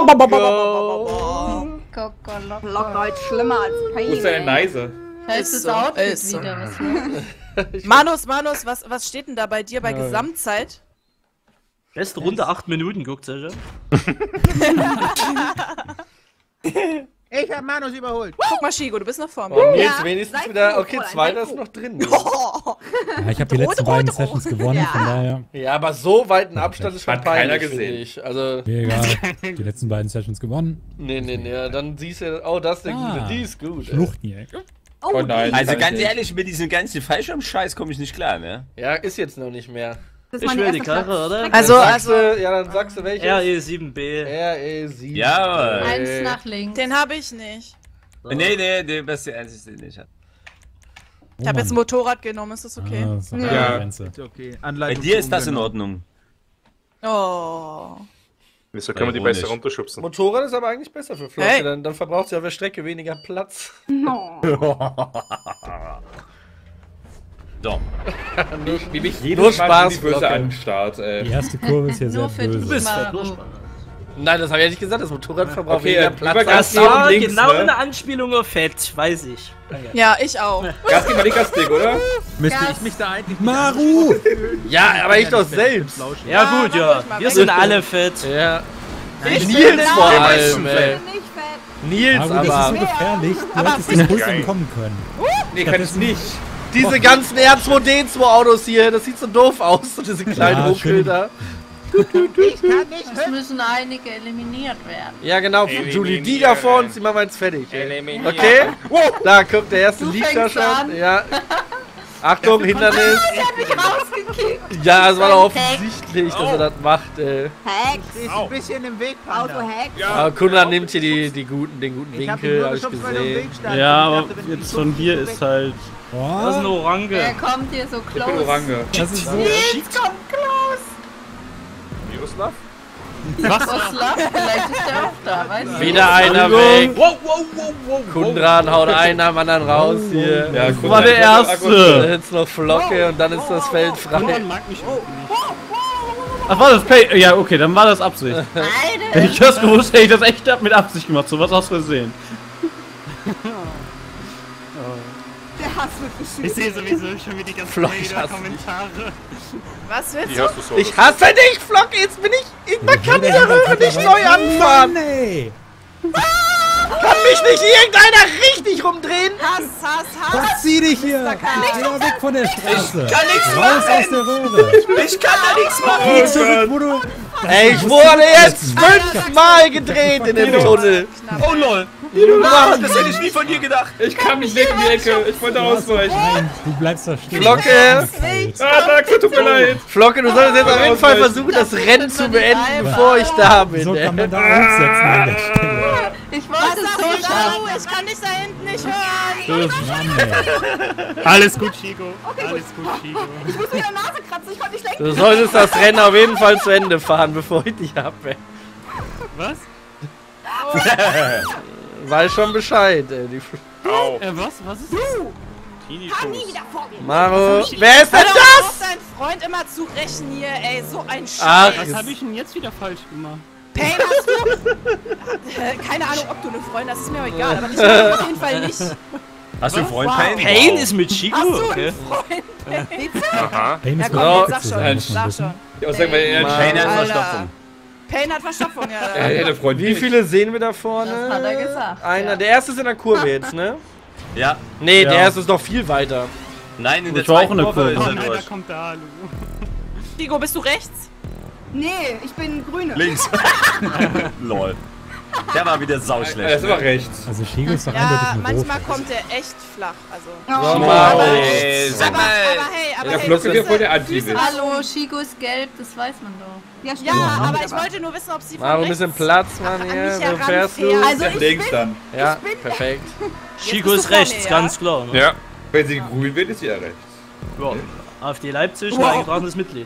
Speaker 9: Locker heute schlimmer als Pain.
Speaker 3: Wo ist denn
Speaker 9: ey.
Speaker 3: Neise?
Speaker 1: Da ist
Speaker 5: Ist
Speaker 1: das
Speaker 5: so,
Speaker 1: Outfit
Speaker 5: ist so.
Speaker 1: wieder. Was los?
Speaker 5: Manus, was steht denn da bei dir bei Gesamtzeit?
Speaker 10: Beste Runde 8 Minuten, guckt ihr. Ich hab Manus überholt.
Speaker 5: Guck mal, Shigo, du bist noch vor
Speaker 2: Oh,
Speaker 5: mir.
Speaker 2: Nils
Speaker 9: Ja,
Speaker 2: wenigstens
Speaker 9: sei
Speaker 2: wieder.
Speaker 9: froh,
Speaker 2: Okay,
Speaker 9: Fräulein,
Speaker 2: zweiter
Speaker 9: sei
Speaker 2: ist
Speaker 9: froh.
Speaker 2: noch drin.
Speaker 7: Ja, ich habe die letzten beiden Sessions gewonnen, von daher.
Speaker 2: Ja, aber so weit ein Abstand ist schon
Speaker 3: Hat keiner
Speaker 2: peinlich,
Speaker 3: gesehen.
Speaker 2: finde ich. Also,
Speaker 7: Mir egal. Die letzten beiden Sessions gewonnen.
Speaker 2: nee, dann siehst du, oh, das ist der Gute, die ist gut. ey.
Speaker 7: Schluchten hier.
Speaker 3: Oh nein.
Speaker 8: Also
Speaker 3: kann
Speaker 8: ganz
Speaker 3: ich nicht.
Speaker 8: ehrlich, mit diesem ganzen Fallschirm-Scheiß komme ich nicht klar, ne?
Speaker 2: Ja, ist jetzt noch nicht mehr.
Speaker 9: Das ist
Speaker 10: Ich
Speaker 9: meine
Speaker 10: will die
Speaker 9: erste
Speaker 10: Karre, oder?
Speaker 9: Strecke.
Speaker 5: Also,
Speaker 2: Dann sagst du welches?
Speaker 10: RE7B.
Speaker 2: RE7.
Speaker 8: Ja,
Speaker 1: Eins nach links.
Speaker 5: Den habe ich nicht.
Speaker 8: Nee, der beste Einzige, den ich hatte.
Speaker 5: Ich habe jetzt ein Motorrad genommen, ist das okay?
Speaker 7: Ah, das ist
Speaker 3: Ja.
Speaker 7: eine Grenze.
Speaker 10: Okay.
Speaker 8: Bei dir ist das in Ordnung.
Speaker 5: Oh.
Speaker 11: Wieso können wir die
Speaker 8: Ironisch.
Speaker 11: besser runterschubsen?
Speaker 2: Motorrad ist aber eigentlich besser für Flotte,
Speaker 5: Hey.
Speaker 2: dann verbraucht sie auf der Strecke weniger Platz.
Speaker 9: No.
Speaker 8: So.
Speaker 3: Wie mich
Speaker 2: Nur
Speaker 3: jedes Mal
Speaker 2: Spaß,
Speaker 3: die Böse
Speaker 2: Flocke.
Speaker 3: an den Start, ey.
Speaker 7: Die erste Kurve ist hier sehr
Speaker 1: Nur für
Speaker 7: böse.
Speaker 1: dich, Maro.
Speaker 2: Nein, das habe ich ja nicht gesagt. Das Motorrad verbraucht
Speaker 3: Okay,
Speaker 2: weniger Platz.
Speaker 10: Das
Speaker 3: geben
Speaker 10: war
Speaker 3: links,
Speaker 10: genau
Speaker 3: ne?
Speaker 10: eine Anspielung auf Fett, weiß ich.
Speaker 5: Ja, ich auch.
Speaker 3: Gas geben wir nicht Gasstick, oder?
Speaker 6: Müsste ich mich da eigentlich...
Speaker 7: Maru!
Speaker 2: Ja, aber ich doch selbst.
Speaker 10: Ja gut, ja. Wir sind alle fett.
Speaker 2: Ja.
Speaker 5: Ich
Speaker 2: Nils
Speaker 5: bin
Speaker 2: vor
Speaker 5: da.
Speaker 2: allem, ey.
Speaker 9: Nicht fett.
Speaker 2: Nils
Speaker 7: Maru, das ist so
Speaker 2: aber.
Speaker 7: gefährlich. Du
Speaker 5: Aber
Speaker 7: hättest den Bus entkommen können.
Speaker 3: Nee, kann ich nicht.
Speaker 2: Diese ganzen R2D2 Autos hier, das sieht so doof aus. So diese kleinen
Speaker 7: Ja,
Speaker 2: Ruckel
Speaker 7: schön.
Speaker 2: da.
Speaker 10: Ich kann nicht
Speaker 1: Es müssen einige eliminiert werden.
Speaker 2: Ja genau, Julie, die da vor uns, die machen wir jetzt fertig.
Speaker 11: Eliminieren.
Speaker 2: Okay? Da kommt der erste
Speaker 1: Du
Speaker 2: liegt da
Speaker 1: fängst
Speaker 2: schon.
Speaker 1: an.
Speaker 2: Ja. Achtung, Hindernis.
Speaker 1: Der hat mich rausgekickt.
Speaker 2: Ja, es war doch offensichtlich, dass er das macht, ey.
Speaker 9: Hex.
Speaker 10: ist ein bisschen im Weg, Panda.
Speaker 9: Auto-Hex.
Speaker 2: Aber Kunran nimmt hier den guten
Speaker 10: Ich hab ihn
Speaker 2: Winkel,
Speaker 10: nur
Speaker 2: hab ich
Speaker 10: geschubst, weil er im Weg
Speaker 2: gesehen.
Speaker 10: stand.
Speaker 6: Ja,
Speaker 10: Ich
Speaker 6: aber
Speaker 10: dachte, wenn du
Speaker 6: jetzt
Speaker 10: die
Speaker 6: von
Speaker 10: schubst,
Speaker 6: hier
Speaker 10: bist du
Speaker 6: ist
Speaker 10: weg.
Speaker 6: halt...
Speaker 10: Das ist eine
Speaker 1: Der
Speaker 10: Orange.
Speaker 1: kommt hier so
Speaker 3: Ich bin
Speaker 1: close.
Speaker 3: Orange.
Speaker 7: Das ist so.
Speaker 1: Nils kommt close.
Speaker 11: Miroslav?
Speaker 1: Oslav, vielleicht ist der auch da, weißt du?
Speaker 2: Wieder einer weg.
Speaker 6: Wow, wow, wow, wow.
Speaker 2: Kundran haut einen am anderen raus hier.
Speaker 3: Ja,
Speaker 6: Das war der erste.
Speaker 2: Jetzt noch Flocke und dann ist das Feld frei.
Speaker 4: Man mag mich auch nicht.
Speaker 6: Ach, war das Pay? Ja, okay, dann war das Absicht. Hätte
Speaker 1: Beide.
Speaker 6: ich das gewusst, hätte ich das echt mit Absicht gemacht. So was aus Versehen.
Speaker 5: Der Hass wird bestimmt.
Speaker 4: Ich sehe sowieso schon wieder die ganzen
Speaker 2: Flock, ich hasse
Speaker 4: Kommentare.
Speaker 5: Was willst
Speaker 11: Die
Speaker 5: du?
Speaker 11: hast du so.
Speaker 2: Ich hasse dich, Flocke, jetzt bin ich... Man kann diese Röhre nicht neu anfahren.
Speaker 7: Nee!
Speaker 2: Kann mich nicht irgendeiner richtig rumdrehen?
Speaker 5: Hass.
Speaker 7: Zieh dich hier! Geh weg von der Straße!
Speaker 10: Kann nichts
Speaker 7: Raus aus der Röhre!
Speaker 10: Ich kann da nichts machen.
Speaker 7: Geh zurück, wo du...
Speaker 2: Ey, ich wurde jetzt 5-mal gedreht in dem Tunnel.
Speaker 10: Oh lol.
Speaker 2: Mann.
Speaker 10: Das hätte ich nie von dir gedacht.
Speaker 3: Ich kam nicht weg in die Ecke. Ich wollte ausweichen.
Speaker 7: Nein, du bleibst da stehen.
Speaker 2: Flocke.
Speaker 3: Ah, Dax, tut mir leid.
Speaker 2: Flocke, du solltest jetzt auf jeden Fall versuchen, das Rennen zu beenden, bevor ich da bin.
Speaker 7: So kann
Speaker 2: ey.
Speaker 7: man da aufsetzen an der Stelle.
Speaker 1: Ich wollte es so schaffen.
Speaker 5: Ich kann dich da hinten nicht hören.
Speaker 7: Mann, ey.
Speaker 4: Alles gut, Chico. Alles gut, Chico.
Speaker 9: Ich muss mit der Nase kratzen, ich konnte nicht lenken.
Speaker 2: Du solltest das Rennen auf jeden Fall zu Ende fahren, bevor ich dich abwehre.
Speaker 4: Was?
Speaker 2: Weiß schon Bescheid, ey.
Speaker 11: Au.
Speaker 4: Was ist das?
Speaker 11: Tinnitus.
Speaker 9: Nie wieder vor mir.
Speaker 2: Maro, wer ist denn
Speaker 5: Hör doch auf,
Speaker 2: das?
Speaker 5: deinen Freund immer zu rächen hier, ey. So ein Scheiß.
Speaker 2: Ach,
Speaker 4: Was habe ich denn jetzt wieder falsch gemacht?
Speaker 5: Pain hast du? Keine Ahnung, ob du eine Freundin hast, ist mir auch egal. Aber ich auf jeden Fall nicht.
Speaker 8: Hast du einen Freund, Pain?
Speaker 10: Pain ist mit Chico?
Speaker 5: Hast du
Speaker 10: Okay.
Speaker 5: einen Freund?
Speaker 11: Aha.
Speaker 7: Pain
Speaker 5: Ja
Speaker 7: ist
Speaker 5: komm,
Speaker 2: Genau.
Speaker 5: jetzt sag schon.
Speaker 3: Ein
Speaker 5: Sag schon.
Speaker 3: Ich auch sagen, weil er
Speaker 8: Pain hat
Speaker 5: Alter.
Speaker 8: Verstopfung.
Speaker 5: Pain hat Verstopfung, ja.
Speaker 3: Er hätte Freund.
Speaker 2: Wie viele sehen wir da vorne?
Speaker 1: Das hat er gesagt.
Speaker 2: Einer.
Speaker 1: Ja.
Speaker 2: Der erste ist in der Kurve jetzt, ne?
Speaker 8: Ja.
Speaker 2: Nee,
Speaker 6: Ja.
Speaker 2: der erste ist noch viel weiter.
Speaker 8: Nein, in der
Speaker 6: Ich war auch
Speaker 8: zweiten
Speaker 6: in der
Speaker 8: Kurve
Speaker 6: Kurve.
Speaker 8: ist
Speaker 4: Oh
Speaker 8: er
Speaker 4: nein, da
Speaker 8: durch.
Speaker 4: kommt der Alu.
Speaker 5: Chico, bist du rechts?
Speaker 9: Nee, ich bin Grüne.
Speaker 8: Links. Lol. Der war wieder
Speaker 3: Er
Speaker 8: sauschlecht.
Speaker 3: ist immer rechts.
Speaker 7: Also Shigo ist doch eindeutig
Speaker 5: Ja,
Speaker 7: ein
Speaker 5: manchmal
Speaker 7: Rot.
Speaker 5: kommt der echt flach. Also.
Speaker 2: So,
Speaker 9: Oh.
Speaker 2: Maro.
Speaker 8: Ey, sag
Speaker 5: Aber
Speaker 8: mal.
Speaker 5: hey,
Speaker 3: Der
Speaker 5: hey,
Speaker 3: Flocke hier voll der
Speaker 5: Füße-
Speaker 3: Anti-Witz.
Speaker 1: Hallo, Chico ist gelb, das weiß man doch.
Speaker 9: Ja, stimmt.
Speaker 5: Ja, aber ich wollte nur wissen, ob sie von
Speaker 2: Maro, ein
Speaker 5: rechts
Speaker 2: bisschen Platz, Mann,
Speaker 5: an
Speaker 2: hier.
Speaker 5: mich
Speaker 2: Wo fährst du?
Speaker 5: heranfährt.
Speaker 9: Also ich
Speaker 3: Links
Speaker 9: bin...
Speaker 3: dann.
Speaker 2: Ja, perfekt.
Speaker 10: Chico
Speaker 5: bist
Speaker 10: ist
Speaker 5: du vor
Speaker 10: rechts,
Speaker 5: mir, ja?
Speaker 10: ganz klar. Ne?
Speaker 11: Ja.
Speaker 3: Wenn sie grün wird, ist sie ja rechts.
Speaker 10: Ja. AfD Leipzig, ein eingetragenes Mitglied.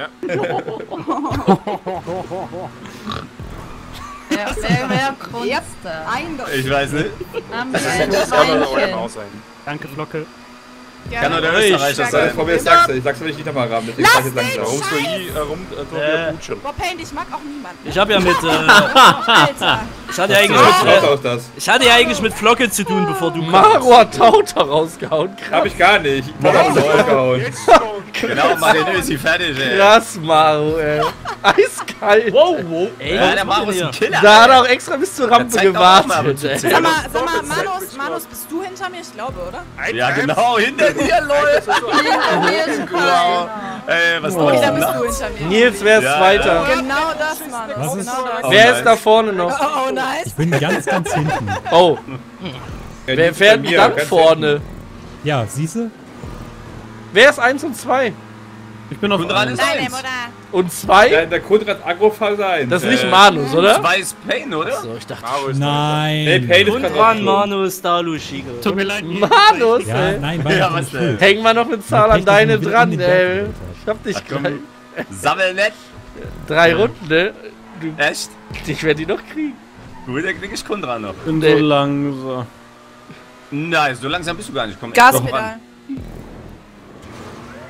Speaker 1: Wer Kunst da?
Speaker 9: Eindeutig.
Speaker 8: Ich weiß nicht.
Speaker 1: Haben wir
Speaker 11: Das
Speaker 1: ein
Speaker 11: kann doch oder
Speaker 1: Schweinchen.
Speaker 11: Maus sein.
Speaker 4: Danke, Flocke.
Speaker 8: Kann nur der
Speaker 5: Gerne.
Speaker 8: Österreicher
Speaker 3: Das
Speaker 8: sein.
Speaker 3: ist von mir Sachse. Ich sag's, will ich nicht nochmal haben. Deswegen fahr ich jetzt langsam.
Speaker 11: Warum so Butschen?
Speaker 5: Boah, Pain, ich mag auch niemanden.
Speaker 10: Ich habe ja mit,
Speaker 5: Alter.
Speaker 10: ich hatte ja eigentlich
Speaker 3: Schaut
Speaker 10: mit,
Speaker 3: aus das.
Speaker 10: ich hatte ja eigentlich mit Flocke zu tun, bevor du
Speaker 2: Maro hat Tauter rausgehauen. Krass,
Speaker 3: Hab ich gar nicht. Ich hab uns rausgehauen.
Speaker 8: Genau, mal den Ösi fertig, ey.
Speaker 2: krass, Maro, ey. Eiskalt.
Speaker 10: Wow. Ey,
Speaker 8: Ja, der Maro ist ein Killer.
Speaker 2: Da hat er auch extra bis zur Rampe
Speaker 8: zeigt auch mal,
Speaker 2: gewartet, ey.
Speaker 5: Sag mal, Manus, bist du hinter mir? Ich glaube, oder?
Speaker 8: Ja, genau, hinter dir, lol.
Speaker 1: Hier ist
Speaker 8: Wow. Ey, was
Speaker 5: Okay, da
Speaker 8: du
Speaker 5: bist
Speaker 8: da?
Speaker 5: du hinter mir.
Speaker 2: Nils, wer ist
Speaker 8: Ja,
Speaker 2: Zweiter?
Speaker 5: Genau das, Manus.
Speaker 7: Was ist-
Speaker 5: Genau das.
Speaker 8: Oh,
Speaker 2: Wer
Speaker 8: nice.
Speaker 2: ist da vorne noch?
Speaker 5: Oh, nice.
Speaker 7: Ich bin ganz, ganz hinten.
Speaker 2: Oh,
Speaker 3: Ja,
Speaker 2: wer
Speaker 3: die
Speaker 2: fährt
Speaker 3: bei
Speaker 2: denn
Speaker 3: mir,
Speaker 2: dann
Speaker 3: ganz
Speaker 2: vorne?
Speaker 7: Ja, siehste?
Speaker 2: Wer ist 1 und 2?
Speaker 6: Ich bin auf
Speaker 8: Und dran ist
Speaker 5: Deine
Speaker 8: eins.
Speaker 5: Mutter.
Speaker 2: Und 2?
Speaker 3: Der Konrad Agrophase 1.
Speaker 2: Das ist nicht Manus, oder?
Speaker 8: Zwei ist Pain, oder?
Speaker 2: So, ich dachte.
Speaker 11: Maro ist
Speaker 3: Nee,
Speaker 7: Nein.
Speaker 3: Pain ist
Speaker 10: Und
Speaker 3: gerade
Speaker 10: dran,
Speaker 3: rausgeflogen.
Speaker 10: Manus, Dalu, Chico.
Speaker 4: Tut mir leid.
Speaker 2: Manus,
Speaker 7: Ja,
Speaker 2: ey.
Speaker 7: nein, war
Speaker 8: Ja,
Speaker 7: ja,
Speaker 8: was
Speaker 7: nicht
Speaker 8: denn?
Speaker 7: schuld.
Speaker 2: Häng mal noch eine Zahl an
Speaker 7: Pech, dass
Speaker 2: deine
Speaker 7: wir wieder
Speaker 2: dran,
Speaker 7: in den
Speaker 2: ey.
Speaker 7: Berg
Speaker 2: Ich hab dich
Speaker 8: komm.
Speaker 2: gleich.
Speaker 8: Sammel nett.
Speaker 2: 3 Runden, ne?
Speaker 8: Echt?
Speaker 2: Ich werde die noch kriegen.
Speaker 8: Gut, dann krieg ich Kundra noch.
Speaker 6: bin so langsam.
Speaker 8: Nein, so langsam bist du gar nicht. Komm,
Speaker 5: Gaspedal.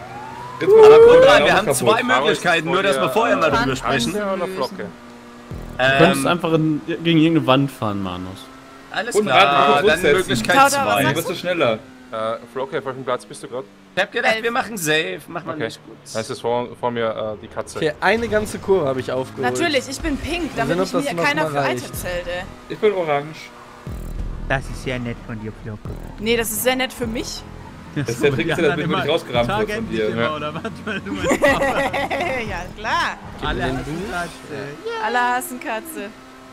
Speaker 3: Jetzt mal
Speaker 8: Aber
Speaker 3: Konrad
Speaker 8: Kundra,
Speaker 3: auch
Speaker 8: wir haben
Speaker 3: kaputt.
Speaker 8: zwei Möglichkeiten, nur dass wir vorher mal drüber
Speaker 1: Kann-
Speaker 8: sprechen.
Speaker 11: Panzer oder Flocke?
Speaker 6: Du könntest einfach gegen irgendeine Wand fahren, Manus.
Speaker 8: Alles
Speaker 3: Und
Speaker 8: klar,
Speaker 3: dann
Speaker 8: dann Möglichkeit
Speaker 5: Kauder, was
Speaker 8: 2.
Speaker 3: Dann wirst du schneller.
Speaker 11: Floki, auf welchem Platz bist du gerade?
Speaker 8: Ich hab gedacht, wir machen safe. Mach mal nicht gut.
Speaker 11: Da ist vor mir die Katze.
Speaker 2: Okay, eine ganze Kurve habe ich aufgeholt.
Speaker 5: Natürlich, ich bin pink, damit
Speaker 2: Mal sehen, ob
Speaker 5: mich
Speaker 2: das
Speaker 5: keiner
Speaker 2: noch
Speaker 5: für
Speaker 2: mal reicht.
Speaker 5: Items hält, ey.
Speaker 3: Ich bin orange.
Speaker 12: Das ist sehr nett von dir, Flocke.
Speaker 5: Nee, das ist sehr nett für mich.
Speaker 3: Das ist der Trick, dass du nicht rausgerammt wird von dir.
Speaker 12: Oder manchmal nur
Speaker 5: Ja, klar.
Speaker 12: Alle hassen Katze.
Speaker 5: Alle hassen Katze.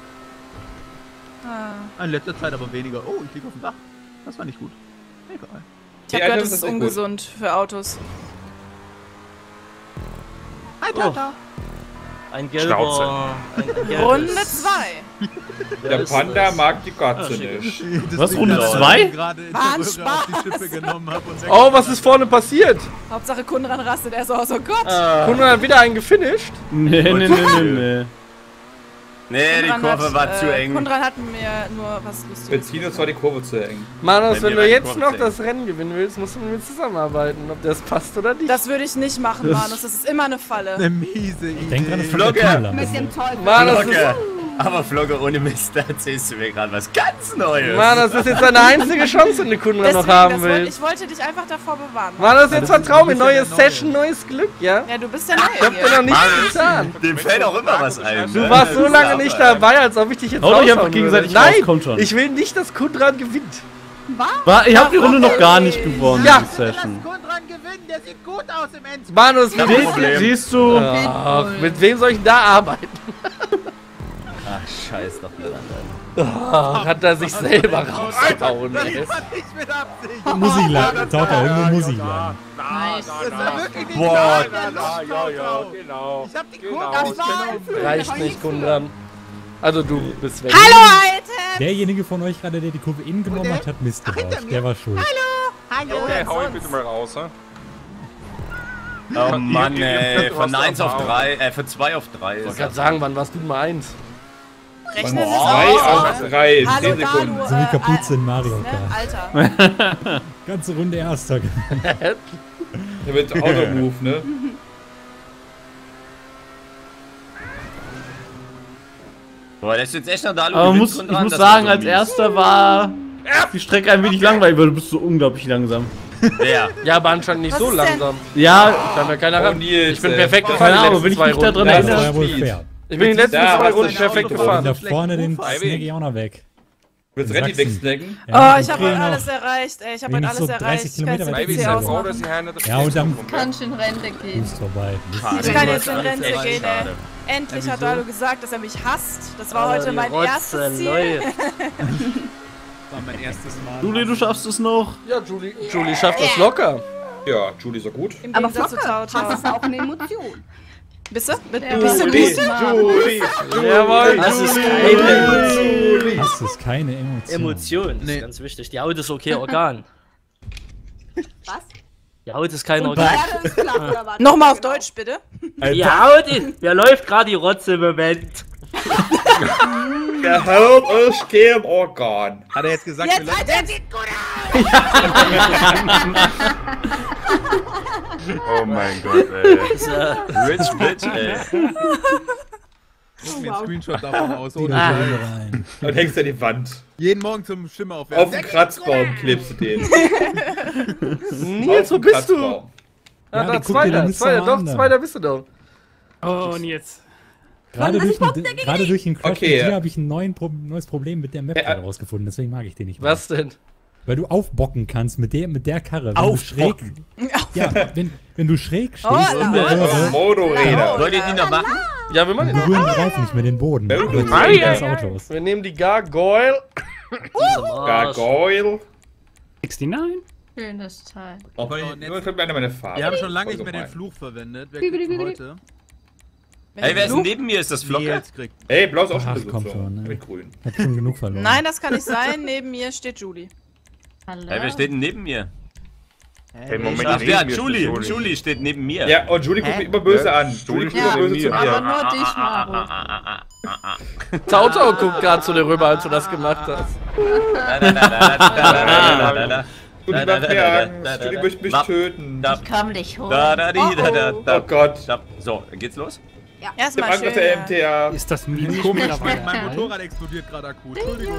Speaker 12: In letzter Zeit aber weniger. Oh, ich liege auf dem Dach. Das war nicht gut. Egal.
Speaker 5: Ich hab gehört, das ist ungesund für Autos.
Speaker 12: Hi, Tata.
Speaker 10: Ein gelber.
Speaker 5: Runde 2.
Speaker 3: Der Panda mag die Katze nicht.
Speaker 6: Was, Runde 2?
Speaker 5: War ein Spaß.
Speaker 2: Oh, was ist vorne passiert?
Speaker 5: Hauptsache Kunran rastet er so aus. Oh Gott.
Speaker 2: Kunran hat wieder einen gefinisht?
Speaker 6: Nee.
Speaker 8: Nee, die Kurve war zu eng.
Speaker 5: Kunran hat mir nur was Lustiges.
Speaker 3: Benzinus war die Kurve zu eng.
Speaker 2: Manus,
Speaker 8: Bei
Speaker 2: wenn
Speaker 8: mir
Speaker 2: du
Speaker 8: war die
Speaker 2: jetzt
Speaker 8: Kurve
Speaker 2: noch
Speaker 8: zu
Speaker 2: das Rennen gewinnen willst, musst du mit mir zusammenarbeiten, ob das passt oder nicht.
Speaker 5: Das würde ich nicht machen, Manus. Das ist immer eine Falle.
Speaker 12: Eine miese Idee.
Speaker 7: Denk dran, das
Speaker 8: Flocke.
Speaker 9: Mit dem Teufel.
Speaker 2: Manus,
Speaker 8: Flocke. Aber Flocke, ohne Mist, da erzählst du mir gerade was ganz Neues.
Speaker 2: das ist jetzt deine einzige Chance, wenn du Kunran noch haben willst.
Speaker 5: Ich wollte dich einfach davor bewahren.
Speaker 2: Manus, jetzt vertrau mir, neue Session, neues Glück, ja?
Speaker 5: Ja, du bist ja neu
Speaker 2: Ich hab dir noch nichts getan.
Speaker 8: Dem fällt auch immer was ein.
Speaker 2: Du warst so lange nicht dabei, als ob ich dich jetzt
Speaker 6: Haut euch einfach
Speaker 2: raushauen
Speaker 6: gegenseitig
Speaker 2: würde.
Speaker 6: raus, kommt schon.
Speaker 2: Nein, ich will nicht, dass Kunran gewinnt.
Speaker 6: Ich hab die Runde noch gar nicht gewonnen,
Speaker 2: Ja.
Speaker 6: die Session.
Speaker 12: Kundran gewinnen, der sieht gut aus im Endspiel.
Speaker 2: Manus,
Speaker 6: Siehst du?
Speaker 2: ach, mit wem soll ich denn da arbeiten?
Speaker 8: Ach, scheiß doch wieder.
Speaker 2: Oh, hat er sich selber rausgehauen, ey.
Speaker 12: Das war nicht mit Absicht.
Speaker 7: Musik lang. Taucher, irgendwo Musik lang.
Speaker 1: Nice.
Speaker 12: Das war wirklich nicht
Speaker 8: Boah.
Speaker 11: Genau.
Speaker 12: Ich hab die Kurve
Speaker 2: Reicht nicht, Kunran. Also du bist weg.
Speaker 5: Hallo, Alter!
Speaker 7: Derjenige von euch gerade, der die Kurve innen genommen hat, hat Mist gebaut. Der war schuld.
Speaker 11: Okay, hau ich bitte mal raus, hä?
Speaker 8: Oh Mann, ey. Von 1 auf 3, von 2 auf 3.
Speaker 2: Ich wollte gerade sagen, wann warst du Nummer 1?
Speaker 5: Rechnen Sie
Speaker 3: 2
Speaker 5: aus.
Speaker 3: auf 3,
Speaker 5: Hallo,
Speaker 3: 10 Sekunden.
Speaker 5: Dalu,
Speaker 7: So wie Kapuze in Mario
Speaker 5: ne?
Speaker 7: Kart.
Speaker 5: Alter.
Speaker 7: Ganze Runde Erster.
Speaker 3: Der wird Auto-Move, ne?
Speaker 8: Boah, das ist jetzt echt noch da.
Speaker 6: Aber ich muss sagen, als erster war die Strecke ein wenig langweilig, weil du bist so unglaublich langsam.
Speaker 8: Wer?
Speaker 2: Ja, aber anscheinend nicht
Speaker 5: Was
Speaker 2: so
Speaker 5: ist denn?
Speaker 2: langsam.
Speaker 6: Ja,
Speaker 2: Ich kann mir keiner ran.
Speaker 3: Nils,
Speaker 2: Ich bin perfekt
Speaker 3: ey.
Speaker 2: gefahren.
Speaker 6: keine
Speaker 2: die
Speaker 6: Ahnung, wenn
Speaker 2: letzten
Speaker 6: ich mich
Speaker 2: zwei
Speaker 6: daran
Speaker 2: Runden.
Speaker 7: Das war
Speaker 6: erinnere.
Speaker 7: ja wohl fair.
Speaker 2: Ich bin die letzten
Speaker 3: Da,
Speaker 2: 2
Speaker 3: hast
Speaker 2: Runden
Speaker 3: du
Speaker 2: perfekt
Speaker 3: ein Auto
Speaker 2: gefahren.
Speaker 7: Da vorne den
Speaker 11: Ivy.
Speaker 7: snack ich auch noch weg.
Speaker 3: Willst du Randy wegsnacken?
Speaker 5: Oh, ich habe heute alles erreicht, ey. Ich habe heute
Speaker 7: Wenigstens
Speaker 5: alles
Speaker 7: so
Speaker 5: erreicht.
Speaker 7: 30
Speaker 5: Ich kann
Speaker 7: Kilometer
Speaker 5: jetzt
Speaker 7: weit
Speaker 5: den
Speaker 11: Ivy
Speaker 5: PC
Speaker 11: ist froh, dass
Speaker 5: ausmachen.
Speaker 11: sie Hände
Speaker 7: Ja, und dann
Speaker 1: Kann schon Rente gehen.
Speaker 7: Fuß vorbei.
Speaker 5: Ich kann jetzt in Rente
Speaker 8: Schade.
Speaker 5: gehen, ey. Endlich hat Dalu gesagt, dass er mich hasst. Das war heute mein erstes Ziel.
Speaker 12: war mein erstes Mal.
Speaker 6: Julie, du schaffst es noch.
Speaker 2: Ja, Julie schafft das locker.
Speaker 3: Ja, Julie ist ja gut.
Speaker 5: Im
Speaker 9: Aber
Speaker 5: Gegensatz zu
Speaker 9: Flocke,
Speaker 5: Tau Tau.
Speaker 9: das ist auch eine Emotion.
Speaker 5: Bist du?
Speaker 1: Ja,
Speaker 5: Bist du
Speaker 3: Julie,
Speaker 5: gut?
Speaker 3: Julie,
Speaker 2: Jawohl,
Speaker 10: Das ist
Speaker 2: Julie.
Speaker 10: keine Emotion.
Speaker 7: Das ist keine Emotion.
Speaker 10: Emotion, das ist ganz wichtig. Die Haut ist okay Organ.
Speaker 9: Was?
Speaker 10: Die Haut ist kein Organ.
Speaker 9: Erde ist flach, oder was?
Speaker 5: Nochmal auf Deutsch, bitte.
Speaker 10: Die Haut ist... Wer läuft gerade die Rotze im Moment?
Speaker 3: Der Haut ist kein Organ.
Speaker 12: Hat er jetzt gesagt,
Speaker 9: Jetzt, Alter, sieht gut
Speaker 11: Oh mein Gott, ey.
Speaker 10: Das ist,
Speaker 8: Rich Bitch, ey.
Speaker 12: ich mir einen Screenshot davon aus.
Speaker 7: Die
Speaker 12: Ohne
Speaker 7: da
Speaker 12: Scheiß.
Speaker 7: rein.
Speaker 3: Und hängst an die Wand.
Speaker 12: Jeden Morgen zum Schimmer aufwärmen.
Speaker 3: Auf den Kratzbaum klebst du den.
Speaker 2: Nils, wo bist du?
Speaker 3: Kratzbaum.
Speaker 2: Ah,
Speaker 7: Ja,
Speaker 2: da,
Speaker 7: guck dir
Speaker 2: Zweiter,
Speaker 7: den
Speaker 2: Zweiter,
Speaker 7: Mr.
Speaker 2: doch,
Speaker 7: an da.
Speaker 2: Zweiter bist du doch.
Speaker 4: Oh, und jetzt.
Speaker 7: Gerade durch den Crash
Speaker 3: Okay.
Speaker 7: mit dir habe ich ein neues Problem mit der Map gerade rausgefunden. Deswegen mag ich den nicht mehr.
Speaker 2: Was denn?
Speaker 7: Weil du aufbocken kannst mit der Karre. Wenn
Speaker 8: Aufbocken?
Speaker 7: Du schräg, ja, wenn du schräg stehst
Speaker 5: Oh,
Speaker 7: in der Röhre,
Speaker 3: Motorräder.
Speaker 8: Wollt ihr die noch machen?
Speaker 2: Ja, wir machen den.
Speaker 7: berühren die Reifen nicht mehr den Boden.
Speaker 3: Ja,
Speaker 7: Aber
Speaker 3: du-
Speaker 7: die
Speaker 2: Ah,
Speaker 7: Reifen
Speaker 2: ja,
Speaker 7: des
Speaker 2: ja.
Speaker 7: Autos.
Speaker 2: Wir nehmen die Gargoyle.
Speaker 3: Gargoyle.
Speaker 4: 69?
Speaker 1: Schönes Teil.
Speaker 3: Auch nur fällt mir meine Farbe.
Speaker 12: Wir haben schon lange
Speaker 3: Voll
Speaker 12: nicht mehr den
Speaker 3: gemein.
Speaker 12: Fluch verwendet. Wer kriegt ihn heute?
Speaker 8: Hey, wer ist denn neben mir? Ist das Flocke?
Speaker 12: Nils kriegt.
Speaker 3: Ey, blau ist auch
Speaker 7: Ach,
Speaker 3: schon
Speaker 7: komm
Speaker 3: Besitzer.
Speaker 7: schon, ne?
Speaker 3: Mit grün.
Speaker 7: Hat schon genug verloren.
Speaker 5: Nein, das kann nicht sein. Neben mir steht Julie.
Speaker 1: Hallo.
Speaker 8: Hey, wer steht denn neben mir?
Speaker 11: Hey, Moment,
Speaker 8: Ach
Speaker 11: neben
Speaker 8: ja,
Speaker 11: mir ist
Speaker 8: Julie.
Speaker 11: die
Speaker 8: Julie steht neben mir.
Speaker 3: Ja, und Julie guckt mich immer böse
Speaker 11: Ja,
Speaker 3: an. Julie
Speaker 11: Julie
Speaker 3: guckt immer
Speaker 11: steht
Speaker 3: böse
Speaker 11: neben
Speaker 3: zu
Speaker 11: mir.
Speaker 1: Aber
Speaker 3: mir.
Speaker 1: nur dich, Maro.
Speaker 2: Tautau guckt gerade zu dir rüber, als du das gemacht hast.
Speaker 3: Julie macht mir Angst. Julie möchte mich töten.
Speaker 1: Ich komm dich holen.
Speaker 3: Oh Gott.
Speaker 8: So, geht's los?
Speaker 9: Ja.
Speaker 5: Erstmal
Speaker 3: Dank
Speaker 5: schön.
Speaker 3: der MTA.
Speaker 4: Ist das
Speaker 7: Komisch,
Speaker 4: Mini mittlerweile?
Speaker 12: Mein Motorrad explodiert gerade akut. Entschuldigung.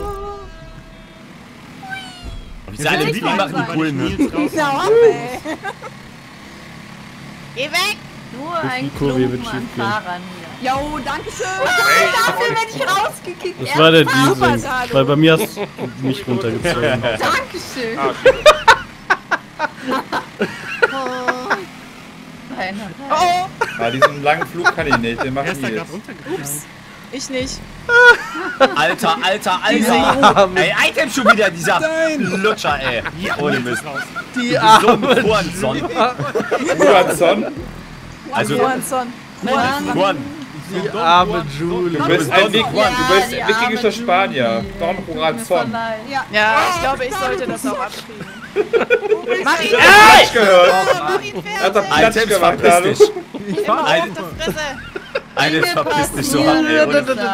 Speaker 8: Wie seine Mini machen die coolen Müll.
Speaker 5: Hau ab, ey. Geh weg!
Speaker 1: Nur ein
Speaker 6: Kurve wird
Speaker 1: Klumpen
Speaker 6: schief
Speaker 1: an
Speaker 6: gehen.
Speaker 1: Fahrern hier.
Speaker 5: Jo, danke schön.
Speaker 1: Dafür werde ich rausgekickt.
Speaker 6: Das war der
Speaker 5: Super,
Speaker 6: Diesel.
Speaker 5: Salo.
Speaker 6: Weil bei mir hast du mich runtergezogen.
Speaker 1: Dankeschön. Nein, nein.
Speaker 5: Oh,
Speaker 3: Ah, diesen langen Flug kann ich nicht, den
Speaker 4: Wer
Speaker 3: machen
Speaker 4: ist da
Speaker 3: die
Speaker 4: gerade
Speaker 3: jetzt.
Speaker 4: runtergeknallt?
Speaker 5: ich nicht.
Speaker 8: Alter. Ey, Item schon wieder, dieser Lutscher, ey. Ohne Mist.
Speaker 2: Die
Speaker 8: So
Speaker 2: arme
Speaker 8: ein Juanson.
Speaker 3: Johansson,
Speaker 8: Also,
Speaker 5: Juanson.
Speaker 8: Juan.
Speaker 2: Die arme Julie.
Speaker 3: du bist ein
Speaker 8: Don Juan.
Speaker 3: Du bist
Speaker 1: die
Speaker 3: ein wichtiger
Speaker 1: arme
Speaker 3: Spanier. Don
Speaker 1: Tut mir
Speaker 3: Johansson.
Speaker 1: voll leid.
Speaker 5: Ja, ich glaube, ich sollte das auch abkriegen. Mach ihn
Speaker 3: Platsch gehört.
Speaker 5: Mach ihn
Speaker 3: Er hat doch
Speaker 5: fertig!
Speaker 3: Platsch
Speaker 8: Items
Speaker 3: gemacht,
Speaker 8: verpiss
Speaker 3: hallo.
Speaker 8: dich.
Speaker 5: Immer auf
Speaker 8: Ein-
Speaker 5: der Fresse!
Speaker 8: Items verpiss dich so hart, ey.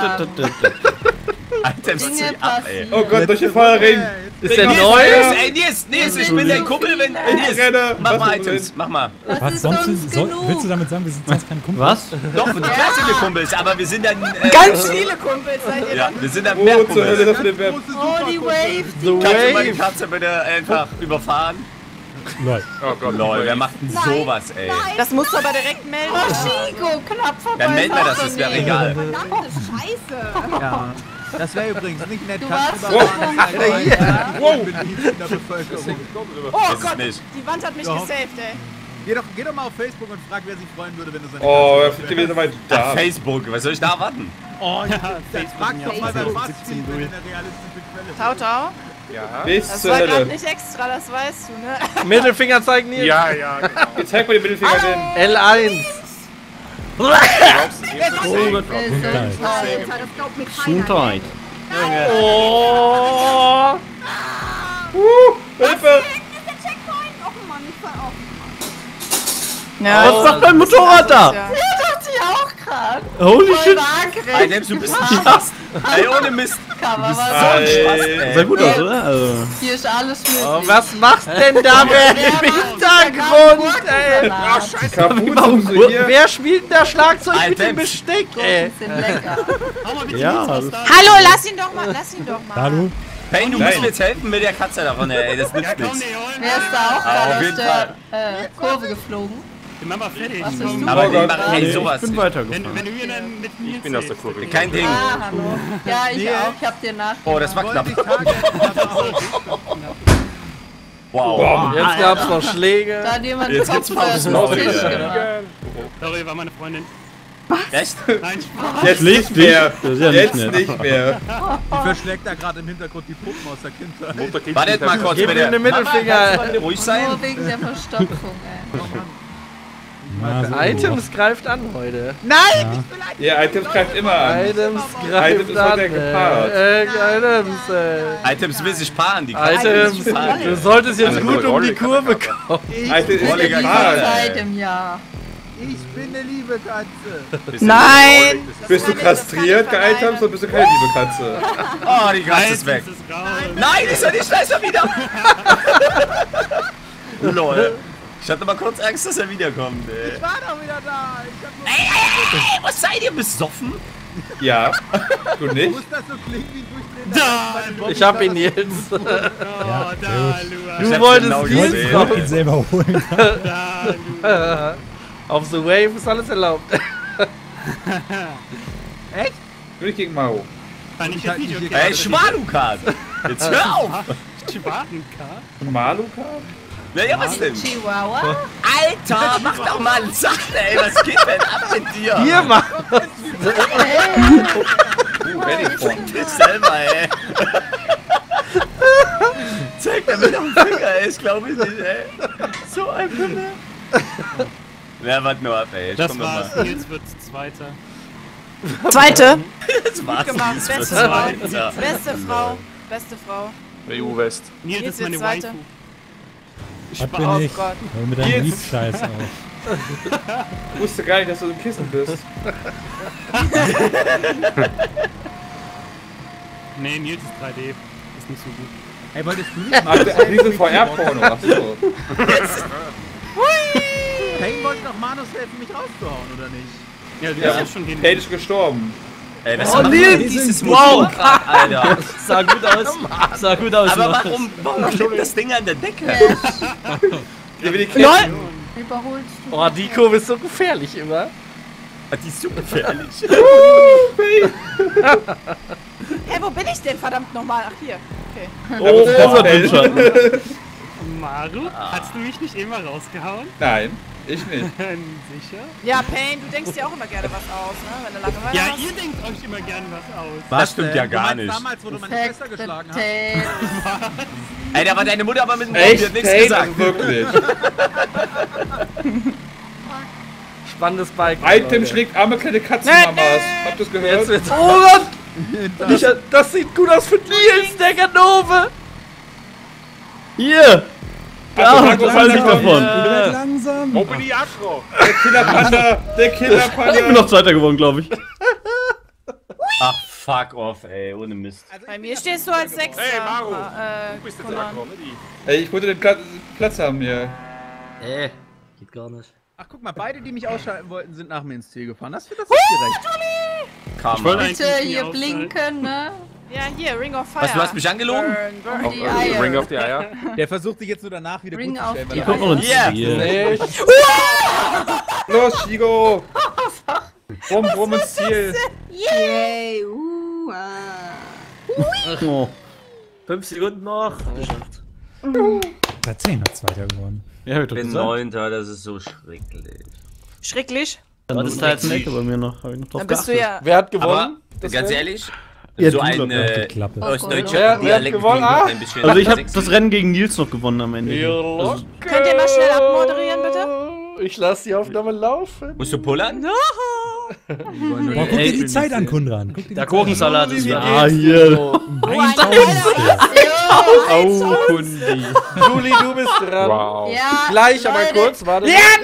Speaker 8: Items
Speaker 1: Dinge
Speaker 8: zieh ab, ey.
Speaker 3: Oh Gott, durch den Feuerring.
Speaker 2: Ist der
Speaker 3: Nils,
Speaker 2: neu?
Speaker 8: Ey, Nils, ich bin dein Kumpel, wenn... Nils,
Speaker 3: renne.
Speaker 8: mach mal
Speaker 3: Was
Speaker 8: Items, mach mal.
Speaker 7: Was
Speaker 1: ist
Speaker 7: sonst?
Speaker 1: uns genug.
Speaker 7: Willst du damit sagen, wir sind sonst keine Kumpel?
Speaker 6: Was?
Speaker 8: Doch, klar sind wir Kumpels, aber wir sind dann...
Speaker 5: Ganz viele Kumpels seid ihr
Speaker 8: Ja,
Speaker 5: dann.
Speaker 8: wir sind dann mehr
Speaker 3: Wo zur Hölle
Speaker 8: Kumpels.
Speaker 3: das für den Web?
Speaker 1: Oh, die Wave.
Speaker 2: The
Speaker 8: Kannst du meine
Speaker 2: Wave.
Speaker 8: Katze bitte einfach überfahren?
Speaker 7: Lol.
Speaker 11: Oh Gott,
Speaker 8: Lol, wer macht denn sowas, ey?
Speaker 5: Das musst du aber direkt melden.
Speaker 1: Oh, Chico, knapp vorbei.
Speaker 8: Dann melden wir das, ist mir egal.
Speaker 9: Verdammte Scheiße.
Speaker 12: Ja. Das wäre übrigens nicht nett.
Speaker 1: Du
Speaker 12: Kannst
Speaker 1: warst
Speaker 12: überall
Speaker 1: so
Speaker 3: Wow.
Speaker 12: beliebt in der Bevölkerung.
Speaker 5: Oh
Speaker 8: Ist es
Speaker 5: Gott,
Speaker 8: nicht.
Speaker 5: die Wand hat mich gesaved, ey.
Speaker 12: Geh doch mal auf Facebook und frag, wer sich freuen würde, wenn du seine
Speaker 3: Oh, er
Speaker 12: Katze
Speaker 3: fliegt wieder mal da.
Speaker 8: Facebook, was soll ich da erwarten?
Speaker 12: Oh, ja. Frag doch mal bei
Speaker 4: Facebook,
Speaker 12: BuzzFeed,
Speaker 4: 17
Speaker 12: wenn
Speaker 4: durch.
Speaker 12: eine realistische Quelle
Speaker 5: Tau, Tau.
Speaker 11: Ja.
Speaker 3: Bis
Speaker 5: Das
Speaker 3: zur
Speaker 5: war gerade
Speaker 3: Hölle.
Speaker 5: nicht extra, das weißt du, ne?
Speaker 2: Mittelfinger zeigen Nils.
Speaker 11: Ja, ja, genau.
Speaker 3: Jetzt zeig mal den Mittelfinger hin.
Speaker 2: L1.
Speaker 11: Glaubst du, ihr
Speaker 6: Oh Gott.
Speaker 7: Geil.
Speaker 9: Alter, das glaubt mir keiner.
Speaker 6: Gesundheit.
Speaker 2: Oh.
Speaker 3: Hilfe!
Speaker 9: Ist der Checkpoint? Oh Mann, ich fall auf.
Speaker 5: Ja,
Speaker 6: Was macht dein Motorrad da?
Speaker 5: ja.
Speaker 1: dachte ich auch gerade.
Speaker 6: Holy
Speaker 1: Voll
Speaker 6: shit.
Speaker 1: waagrecht.
Speaker 8: Ey, du bist ein Spaß. Ey, ohne Mist.
Speaker 1: Cover, was
Speaker 3: Ey.
Speaker 6: Sah gut aus, oder? Also.
Speaker 1: hier ist alles möglich.
Speaker 2: Oh, was machst denn da wer im Hintergrund, ey?
Speaker 3: Kaputt
Speaker 2: Warum,
Speaker 3: sind sie hier.
Speaker 2: wer spielt denn da Schlagzeug mit dem
Speaker 6: Alter.
Speaker 2: Besteck, ey?
Speaker 1: Sind lecker.
Speaker 4: Hau mal bitte
Speaker 6: Ja,
Speaker 4: Nils raus
Speaker 6: das-
Speaker 4: da.
Speaker 5: Hallo, lass ihn doch mal,
Speaker 7: Hallo?
Speaker 8: Hey, du
Speaker 3: Nein.
Speaker 8: musst mir jetzt helfen mit der Katze da vorne, ey. Das
Speaker 4: Ja,
Speaker 8: nützt
Speaker 4: komm,
Speaker 8: nichts.
Speaker 4: nee, hol
Speaker 1: Wer ist da auch
Speaker 8: auf
Speaker 1: gerade
Speaker 8: jeden
Speaker 1: aus der Kurve geflogen?
Speaker 4: Den machen wir fertig.
Speaker 1: Was ist du?
Speaker 8: Aber
Speaker 3: Oh
Speaker 8: den
Speaker 3: Gott.
Speaker 8: machen, ey, sowas.
Speaker 6: Ich bin
Speaker 4: Wenn
Speaker 6: weitergefahren.
Speaker 4: du hier dann mit Nils
Speaker 11: Ich bin aus der Kurve.
Speaker 8: Kein Ding.
Speaker 1: Ah, hallo. Ja, ich auch. Ich hab dir nach.
Speaker 8: Oh, das war knapp. Wow.
Speaker 3: Boah.
Speaker 2: Jetzt gab's noch Schläge.
Speaker 1: Da hat jemand
Speaker 8: Jetzt
Speaker 1: Kopf
Speaker 8: gibt's
Speaker 1: auf
Speaker 8: Pausen.
Speaker 1: den Tisch gemacht.
Speaker 4: Sorry, war meine Freundin.
Speaker 8: Echt?
Speaker 4: Nein, Spaß.
Speaker 3: Jetzt nicht mehr.
Speaker 6: Das ist ja nicht
Speaker 3: Jetzt
Speaker 6: nett.
Speaker 3: nicht mehr.
Speaker 12: Die verschlägt da gerade im Hintergrund die Puppen aus der Kindheit.
Speaker 8: Wartet mal kurz,
Speaker 2: Gib ihm
Speaker 8: bitte.
Speaker 2: den Mittelfinger.
Speaker 8: Mama, ruhig sein.
Speaker 1: Nur wegen der Verstopfung, ey.
Speaker 7: Na, so.
Speaker 2: Items greift an heute.
Speaker 3: Ja, Items greift immer an.
Speaker 2: Items
Speaker 3: Items
Speaker 2: greift
Speaker 3: wird
Speaker 2: an.
Speaker 3: ja gepaart.
Speaker 2: Items, ey.
Speaker 8: Items will sich paaren, die Katze will
Speaker 2: Items,
Speaker 8: sich paaren.
Speaker 2: du solltest jetzt
Speaker 11: Eine
Speaker 2: gut um die
Speaker 11: Rolle
Speaker 2: Kurve
Speaker 11: kann
Speaker 2: kommen.
Speaker 3: Items ist
Speaker 8: Rolliger
Speaker 3: gepaart.
Speaker 1: Zeit im Jahr.
Speaker 12: Ich bin eine liebe Katze.
Speaker 5: Nein!
Speaker 3: Bist du kastriert, Items, oder bist du keine liebe Katze?
Speaker 8: Oh, die Katze ist weg.
Speaker 4: Ist raus.
Speaker 8: Nein, ist er nicht, da ist er wieder. Lol. Ich hatte mal kurz Angst, dass er wiederkommt, ey.
Speaker 12: Ich war doch wieder da. Ich hab nur
Speaker 8: Ey, was seid ihr, besoffen?
Speaker 3: Ja. Du nicht?
Speaker 12: muss das so klingen wie ein durchdrehender.
Speaker 2: Ich hab ihn jetzt.
Speaker 4: Oh,
Speaker 7: Ja,
Speaker 4: da,
Speaker 7: sehr
Speaker 2: Du
Speaker 8: hab's
Speaker 2: wolltest
Speaker 8: genau
Speaker 2: Nils
Speaker 8: gesehen.
Speaker 7: Ich wollte ihn selber holen.
Speaker 4: Da,
Speaker 2: Auf The Wave ist alles erlaubt.
Speaker 3: Nur nicht gegen Mao.
Speaker 4: Kann ich jetzt nicht, okay.
Speaker 8: Ey, Schwalukat. Jetzt hör auf.
Speaker 4: Chihuahua-Car?
Speaker 3: Maluka?
Speaker 8: Naja, was denn?
Speaker 1: Chihuahua?
Speaker 8: Alter, mach doch mal einen Sachen, ey. Was geht denn ab mit dir?
Speaker 2: Hier, Mann.
Speaker 8: Fick dich selber, ey. Zeig mir mit dem Finger, ey. Ich glaube nicht, ey. So ein Pimmel. Wer wart nur ab, ey. Ich
Speaker 4: Das
Speaker 8: komm noch
Speaker 4: war's.
Speaker 8: mal.
Speaker 4: Nils wird Zweiter.
Speaker 5: Zweite!
Speaker 8: Das war's.
Speaker 5: gemacht.
Speaker 8: Nils wird
Speaker 5: Beste Frau.
Speaker 8: Zweiter.
Speaker 5: Beste Frau. Beste Frau.
Speaker 11: EU-West.
Speaker 4: Nils
Speaker 5: Nils
Speaker 4: ist meine
Speaker 5: wird Zweiter.
Speaker 4: Waifu.
Speaker 7: Was bin
Speaker 5: Oh
Speaker 7: ich?
Speaker 5: Gott.
Speaker 7: Hör mit deinem
Speaker 3: Jetzt.
Speaker 7: Liedscheiß auf.
Speaker 3: Ich wusste gar nicht, dass du im Kissen bist.
Speaker 4: Nee, Nils ist 3D. Ist nicht so gut.
Speaker 12: Ey, wolltest du nicht
Speaker 3: Ach, diese VR-Porno, ach so.
Speaker 12: Payne wollte doch Manus helfen, mich rauszuhauen, oder nicht?
Speaker 4: Ja, du bist ja schon gegen.
Speaker 3: Kate ist gestorben.
Speaker 8: Ey, was
Speaker 6: Oh, Nils!
Speaker 8: dieses Motorrad, Alter.
Speaker 6: Sah gut aus. Sah gut aus.
Speaker 8: Aber warum klebt das Ding an der Decke?
Speaker 3: Der will die Kate.
Speaker 1: Überholst du.
Speaker 2: Oh, die Kurve ist so gefährlich immer.
Speaker 8: Die ist super gefährlich.
Speaker 5: Hä, wo bin ich denn? Verdammt nochmal. Ach, hier. Okay.
Speaker 6: Oh, das war Windschatten.
Speaker 4: Maru, hast du mich nicht immer rausgehauen?
Speaker 3: Nein, ich nicht.
Speaker 4: Sicher?
Speaker 5: Ja, Payne, du denkst dir auch immer gerne was aus, ne? Wenn du Langeweile
Speaker 4: Ja,
Speaker 5: hast.
Speaker 4: ihr denkt euch immer gern was aus.
Speaker 8: Das stimmt ja gar nicht.
Speaker 7: Damals, wo du meine Schwester geschlagen hast.
Speaker 8: Ey, da war deine Mutter aber mit dem
Speaker 3: Echt?
Speaker 8: die hat nichts
Speaker 3: Kate?
Speaker 8: gesagt.
Speaker 3: Wirklich.
Speaker 2: Spannendes Bike.
Speaker 3: Item schlägt arme kleine Katzenmamas. Habt ihr das gehört?
Speaker 2: Jetzt. Oh Gott! Das sieht gut aus für Nils, der Ganove!
Speaker 6: Hier!
Speaker 3: Also,
Speaker 6: Ja, das weiß ich davon.
Speaker 7: Werd langsam.
Speaker 3: Wo bin ich Afro? Der Killerpanda! Der Killerpanda!
Speaker 6: Ich bin noch Zweiter geworden, glaube ich.
Speaker 8: Ach, fuck off, ey, ohne Mist.
Speaker 5: Bei mir stehst du als Sechster.
Speaker 3: Hey, Maru.
Speaker 5: Du bist jetzt Afro.
Speaker 3: Ey, ich wollte den Platz haben hier.
Speaker 10: Geht gar nicht.
Speaker 12: Ach, guck mal, beide, die mich ausschalten wollten, sind nach mir ins Ziel gefahren. Das ist gerecht.
Speaker 8: Karma.
Speaker 1: Bitte hier blinken, ne?
Speaker 5: Ja, hier, Ring of Fire.
Speaker 8: Was, du hast mich angelogen?
Speaker 5: Burn, burn.
Speaker 1: Die Eier.
Speaker 3: Ring auf die Eier.
Speaker 12: Der versucht sich jetzt nur danach wieder
Speaker 1: Ring
Speaker 12: gut zu
Speaker 1: auf
Speaker 12: stellen.
Speaker 1: die
Speaker 12: weil
Speaker 6: Guck mal ins
Speaker 8: Yeah.
Speaker 6: Ziel.
Speaker 3: Nicht. Los, Chigo! Rum ins Ziel.
Speaker 1: Yay!
Speaker 6: Oh.
Speaker 10: 5 Sekunden noch. Geschafft.
Speaker 7: 10 hat Zweiter geworden.
Speaker 6: Ja, hab ich
Speaker 10: Ich
Speaker 6: doch
Speaker 10: bin
Speaker 6: gesagt.
Speaker 10: 9. Das ist so schrecklich.
Speaker 5: Schrecklich.
Speaker 6: Dann
Speaker 10: Das
Speaker 6: ist
Speaker 10: ist
Speaker 6: da jetzt
Speaker 10: halt
Speaker 6: eine Ecke bei mir noch. Hab ich noch drauf
Speaker 5: Dann bist du
Speaker 6: geachtet.
Speaker 5: ja...
Speaker 2: Wer hat
Speaker 8: Aber,
Speaker 2: gewonnen?
Speaker 8: ganz ehrlich,
Speaker 6: Ja,
Speaker 8: so
Speaker 6: du,
Speaker 8: ein
Speaker 6: glaub ich,
Speaker 7: Die Klappe.
Speaker 8: ostdeutscher
Speaker 2: Wer hat
Speaker 8: Dialekt
Speaker 2: gewonnen?
Speaker 8: klingt
Speaker 2: Ah?
Speaker 8: ein bisschen
Speaker 6: Also ich habe
Speaker 8: sexy.
Speaker 6: das Rennen gegen Nils noch gewonnen am Ende. Also,
Speaker 5: Könnt ihr mal schnell abmoderieren, bitte?
Speaker 2: Ich lasse die Aufnahme laufen.
Speaker 8: Musst du pullern?
Speaker 7: Boah, guck dir die Zeit an, Kundran. Guck dir die
Speaker 10: Der
Speaker 7: Zeit an.
Speaker 10: Gurkensalat ist wieder.
Speaker 6: ah, hier.
Speaker 7: Ein Tausendstel.
Speaker 6: Au, Kundi.
Speaker 2: Juli, du bist dran.
Speaker 3: Wow.
Speaker 1: Ja,
Speaker 2: Gleich, aber
Speaker 1: Leute.
Speaker 2: kurz, warte.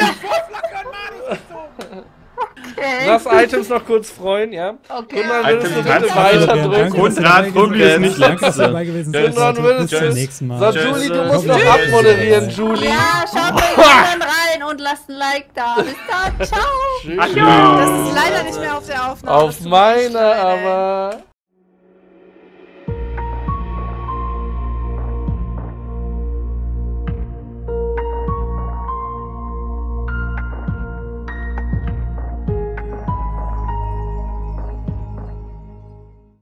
Speaker 1: Okay.
Speaker 2: Lass Items noch kurz freuen, ja?
Speaker 1: Okay.
Speaker 2: Und dann würdest du
Speaker 3: Items
Speaker 2: bitte
Speaker 3: tanzen.
Speaker 2: weiter drücken.
Speaker 7: Danke, dass ihr dabei
Speaker 6: Kundi
Speaker 7: gewesen
Speaker 6: ist nicht
Speaker 7: seid. Danke, dass ihr
Speaker 6: letzte.
Speaker 7: dabei gewesen
Speaker 2: Tschüss.
Speaker 7: seid.
Speaker 2: Dann würdest
Speaker 7: Bis
Speaker 2: du-
Speaker 7: zum nächsten Mal.
Speaker 2: So, Juli, du
Speaker 8: Tschüss.
Speaker 2: musst noch
Speaker 8: Tschüss.
Speaker 2: abmoderieren, Juli.
Speaker 1: Ja, schaut bei jemand rein und lasst ein Like da. Bis dann. Ciao.
Speaker 2: Tschüss.
Speaker 5: Das ist leider nicht mehr auf der Aufnahme.
Speaker 2: Auf
Speaker 5: Das tut mir echt
Speaker 2: meiner
Speaker 5: leid, ey.
Speaker 2: aber.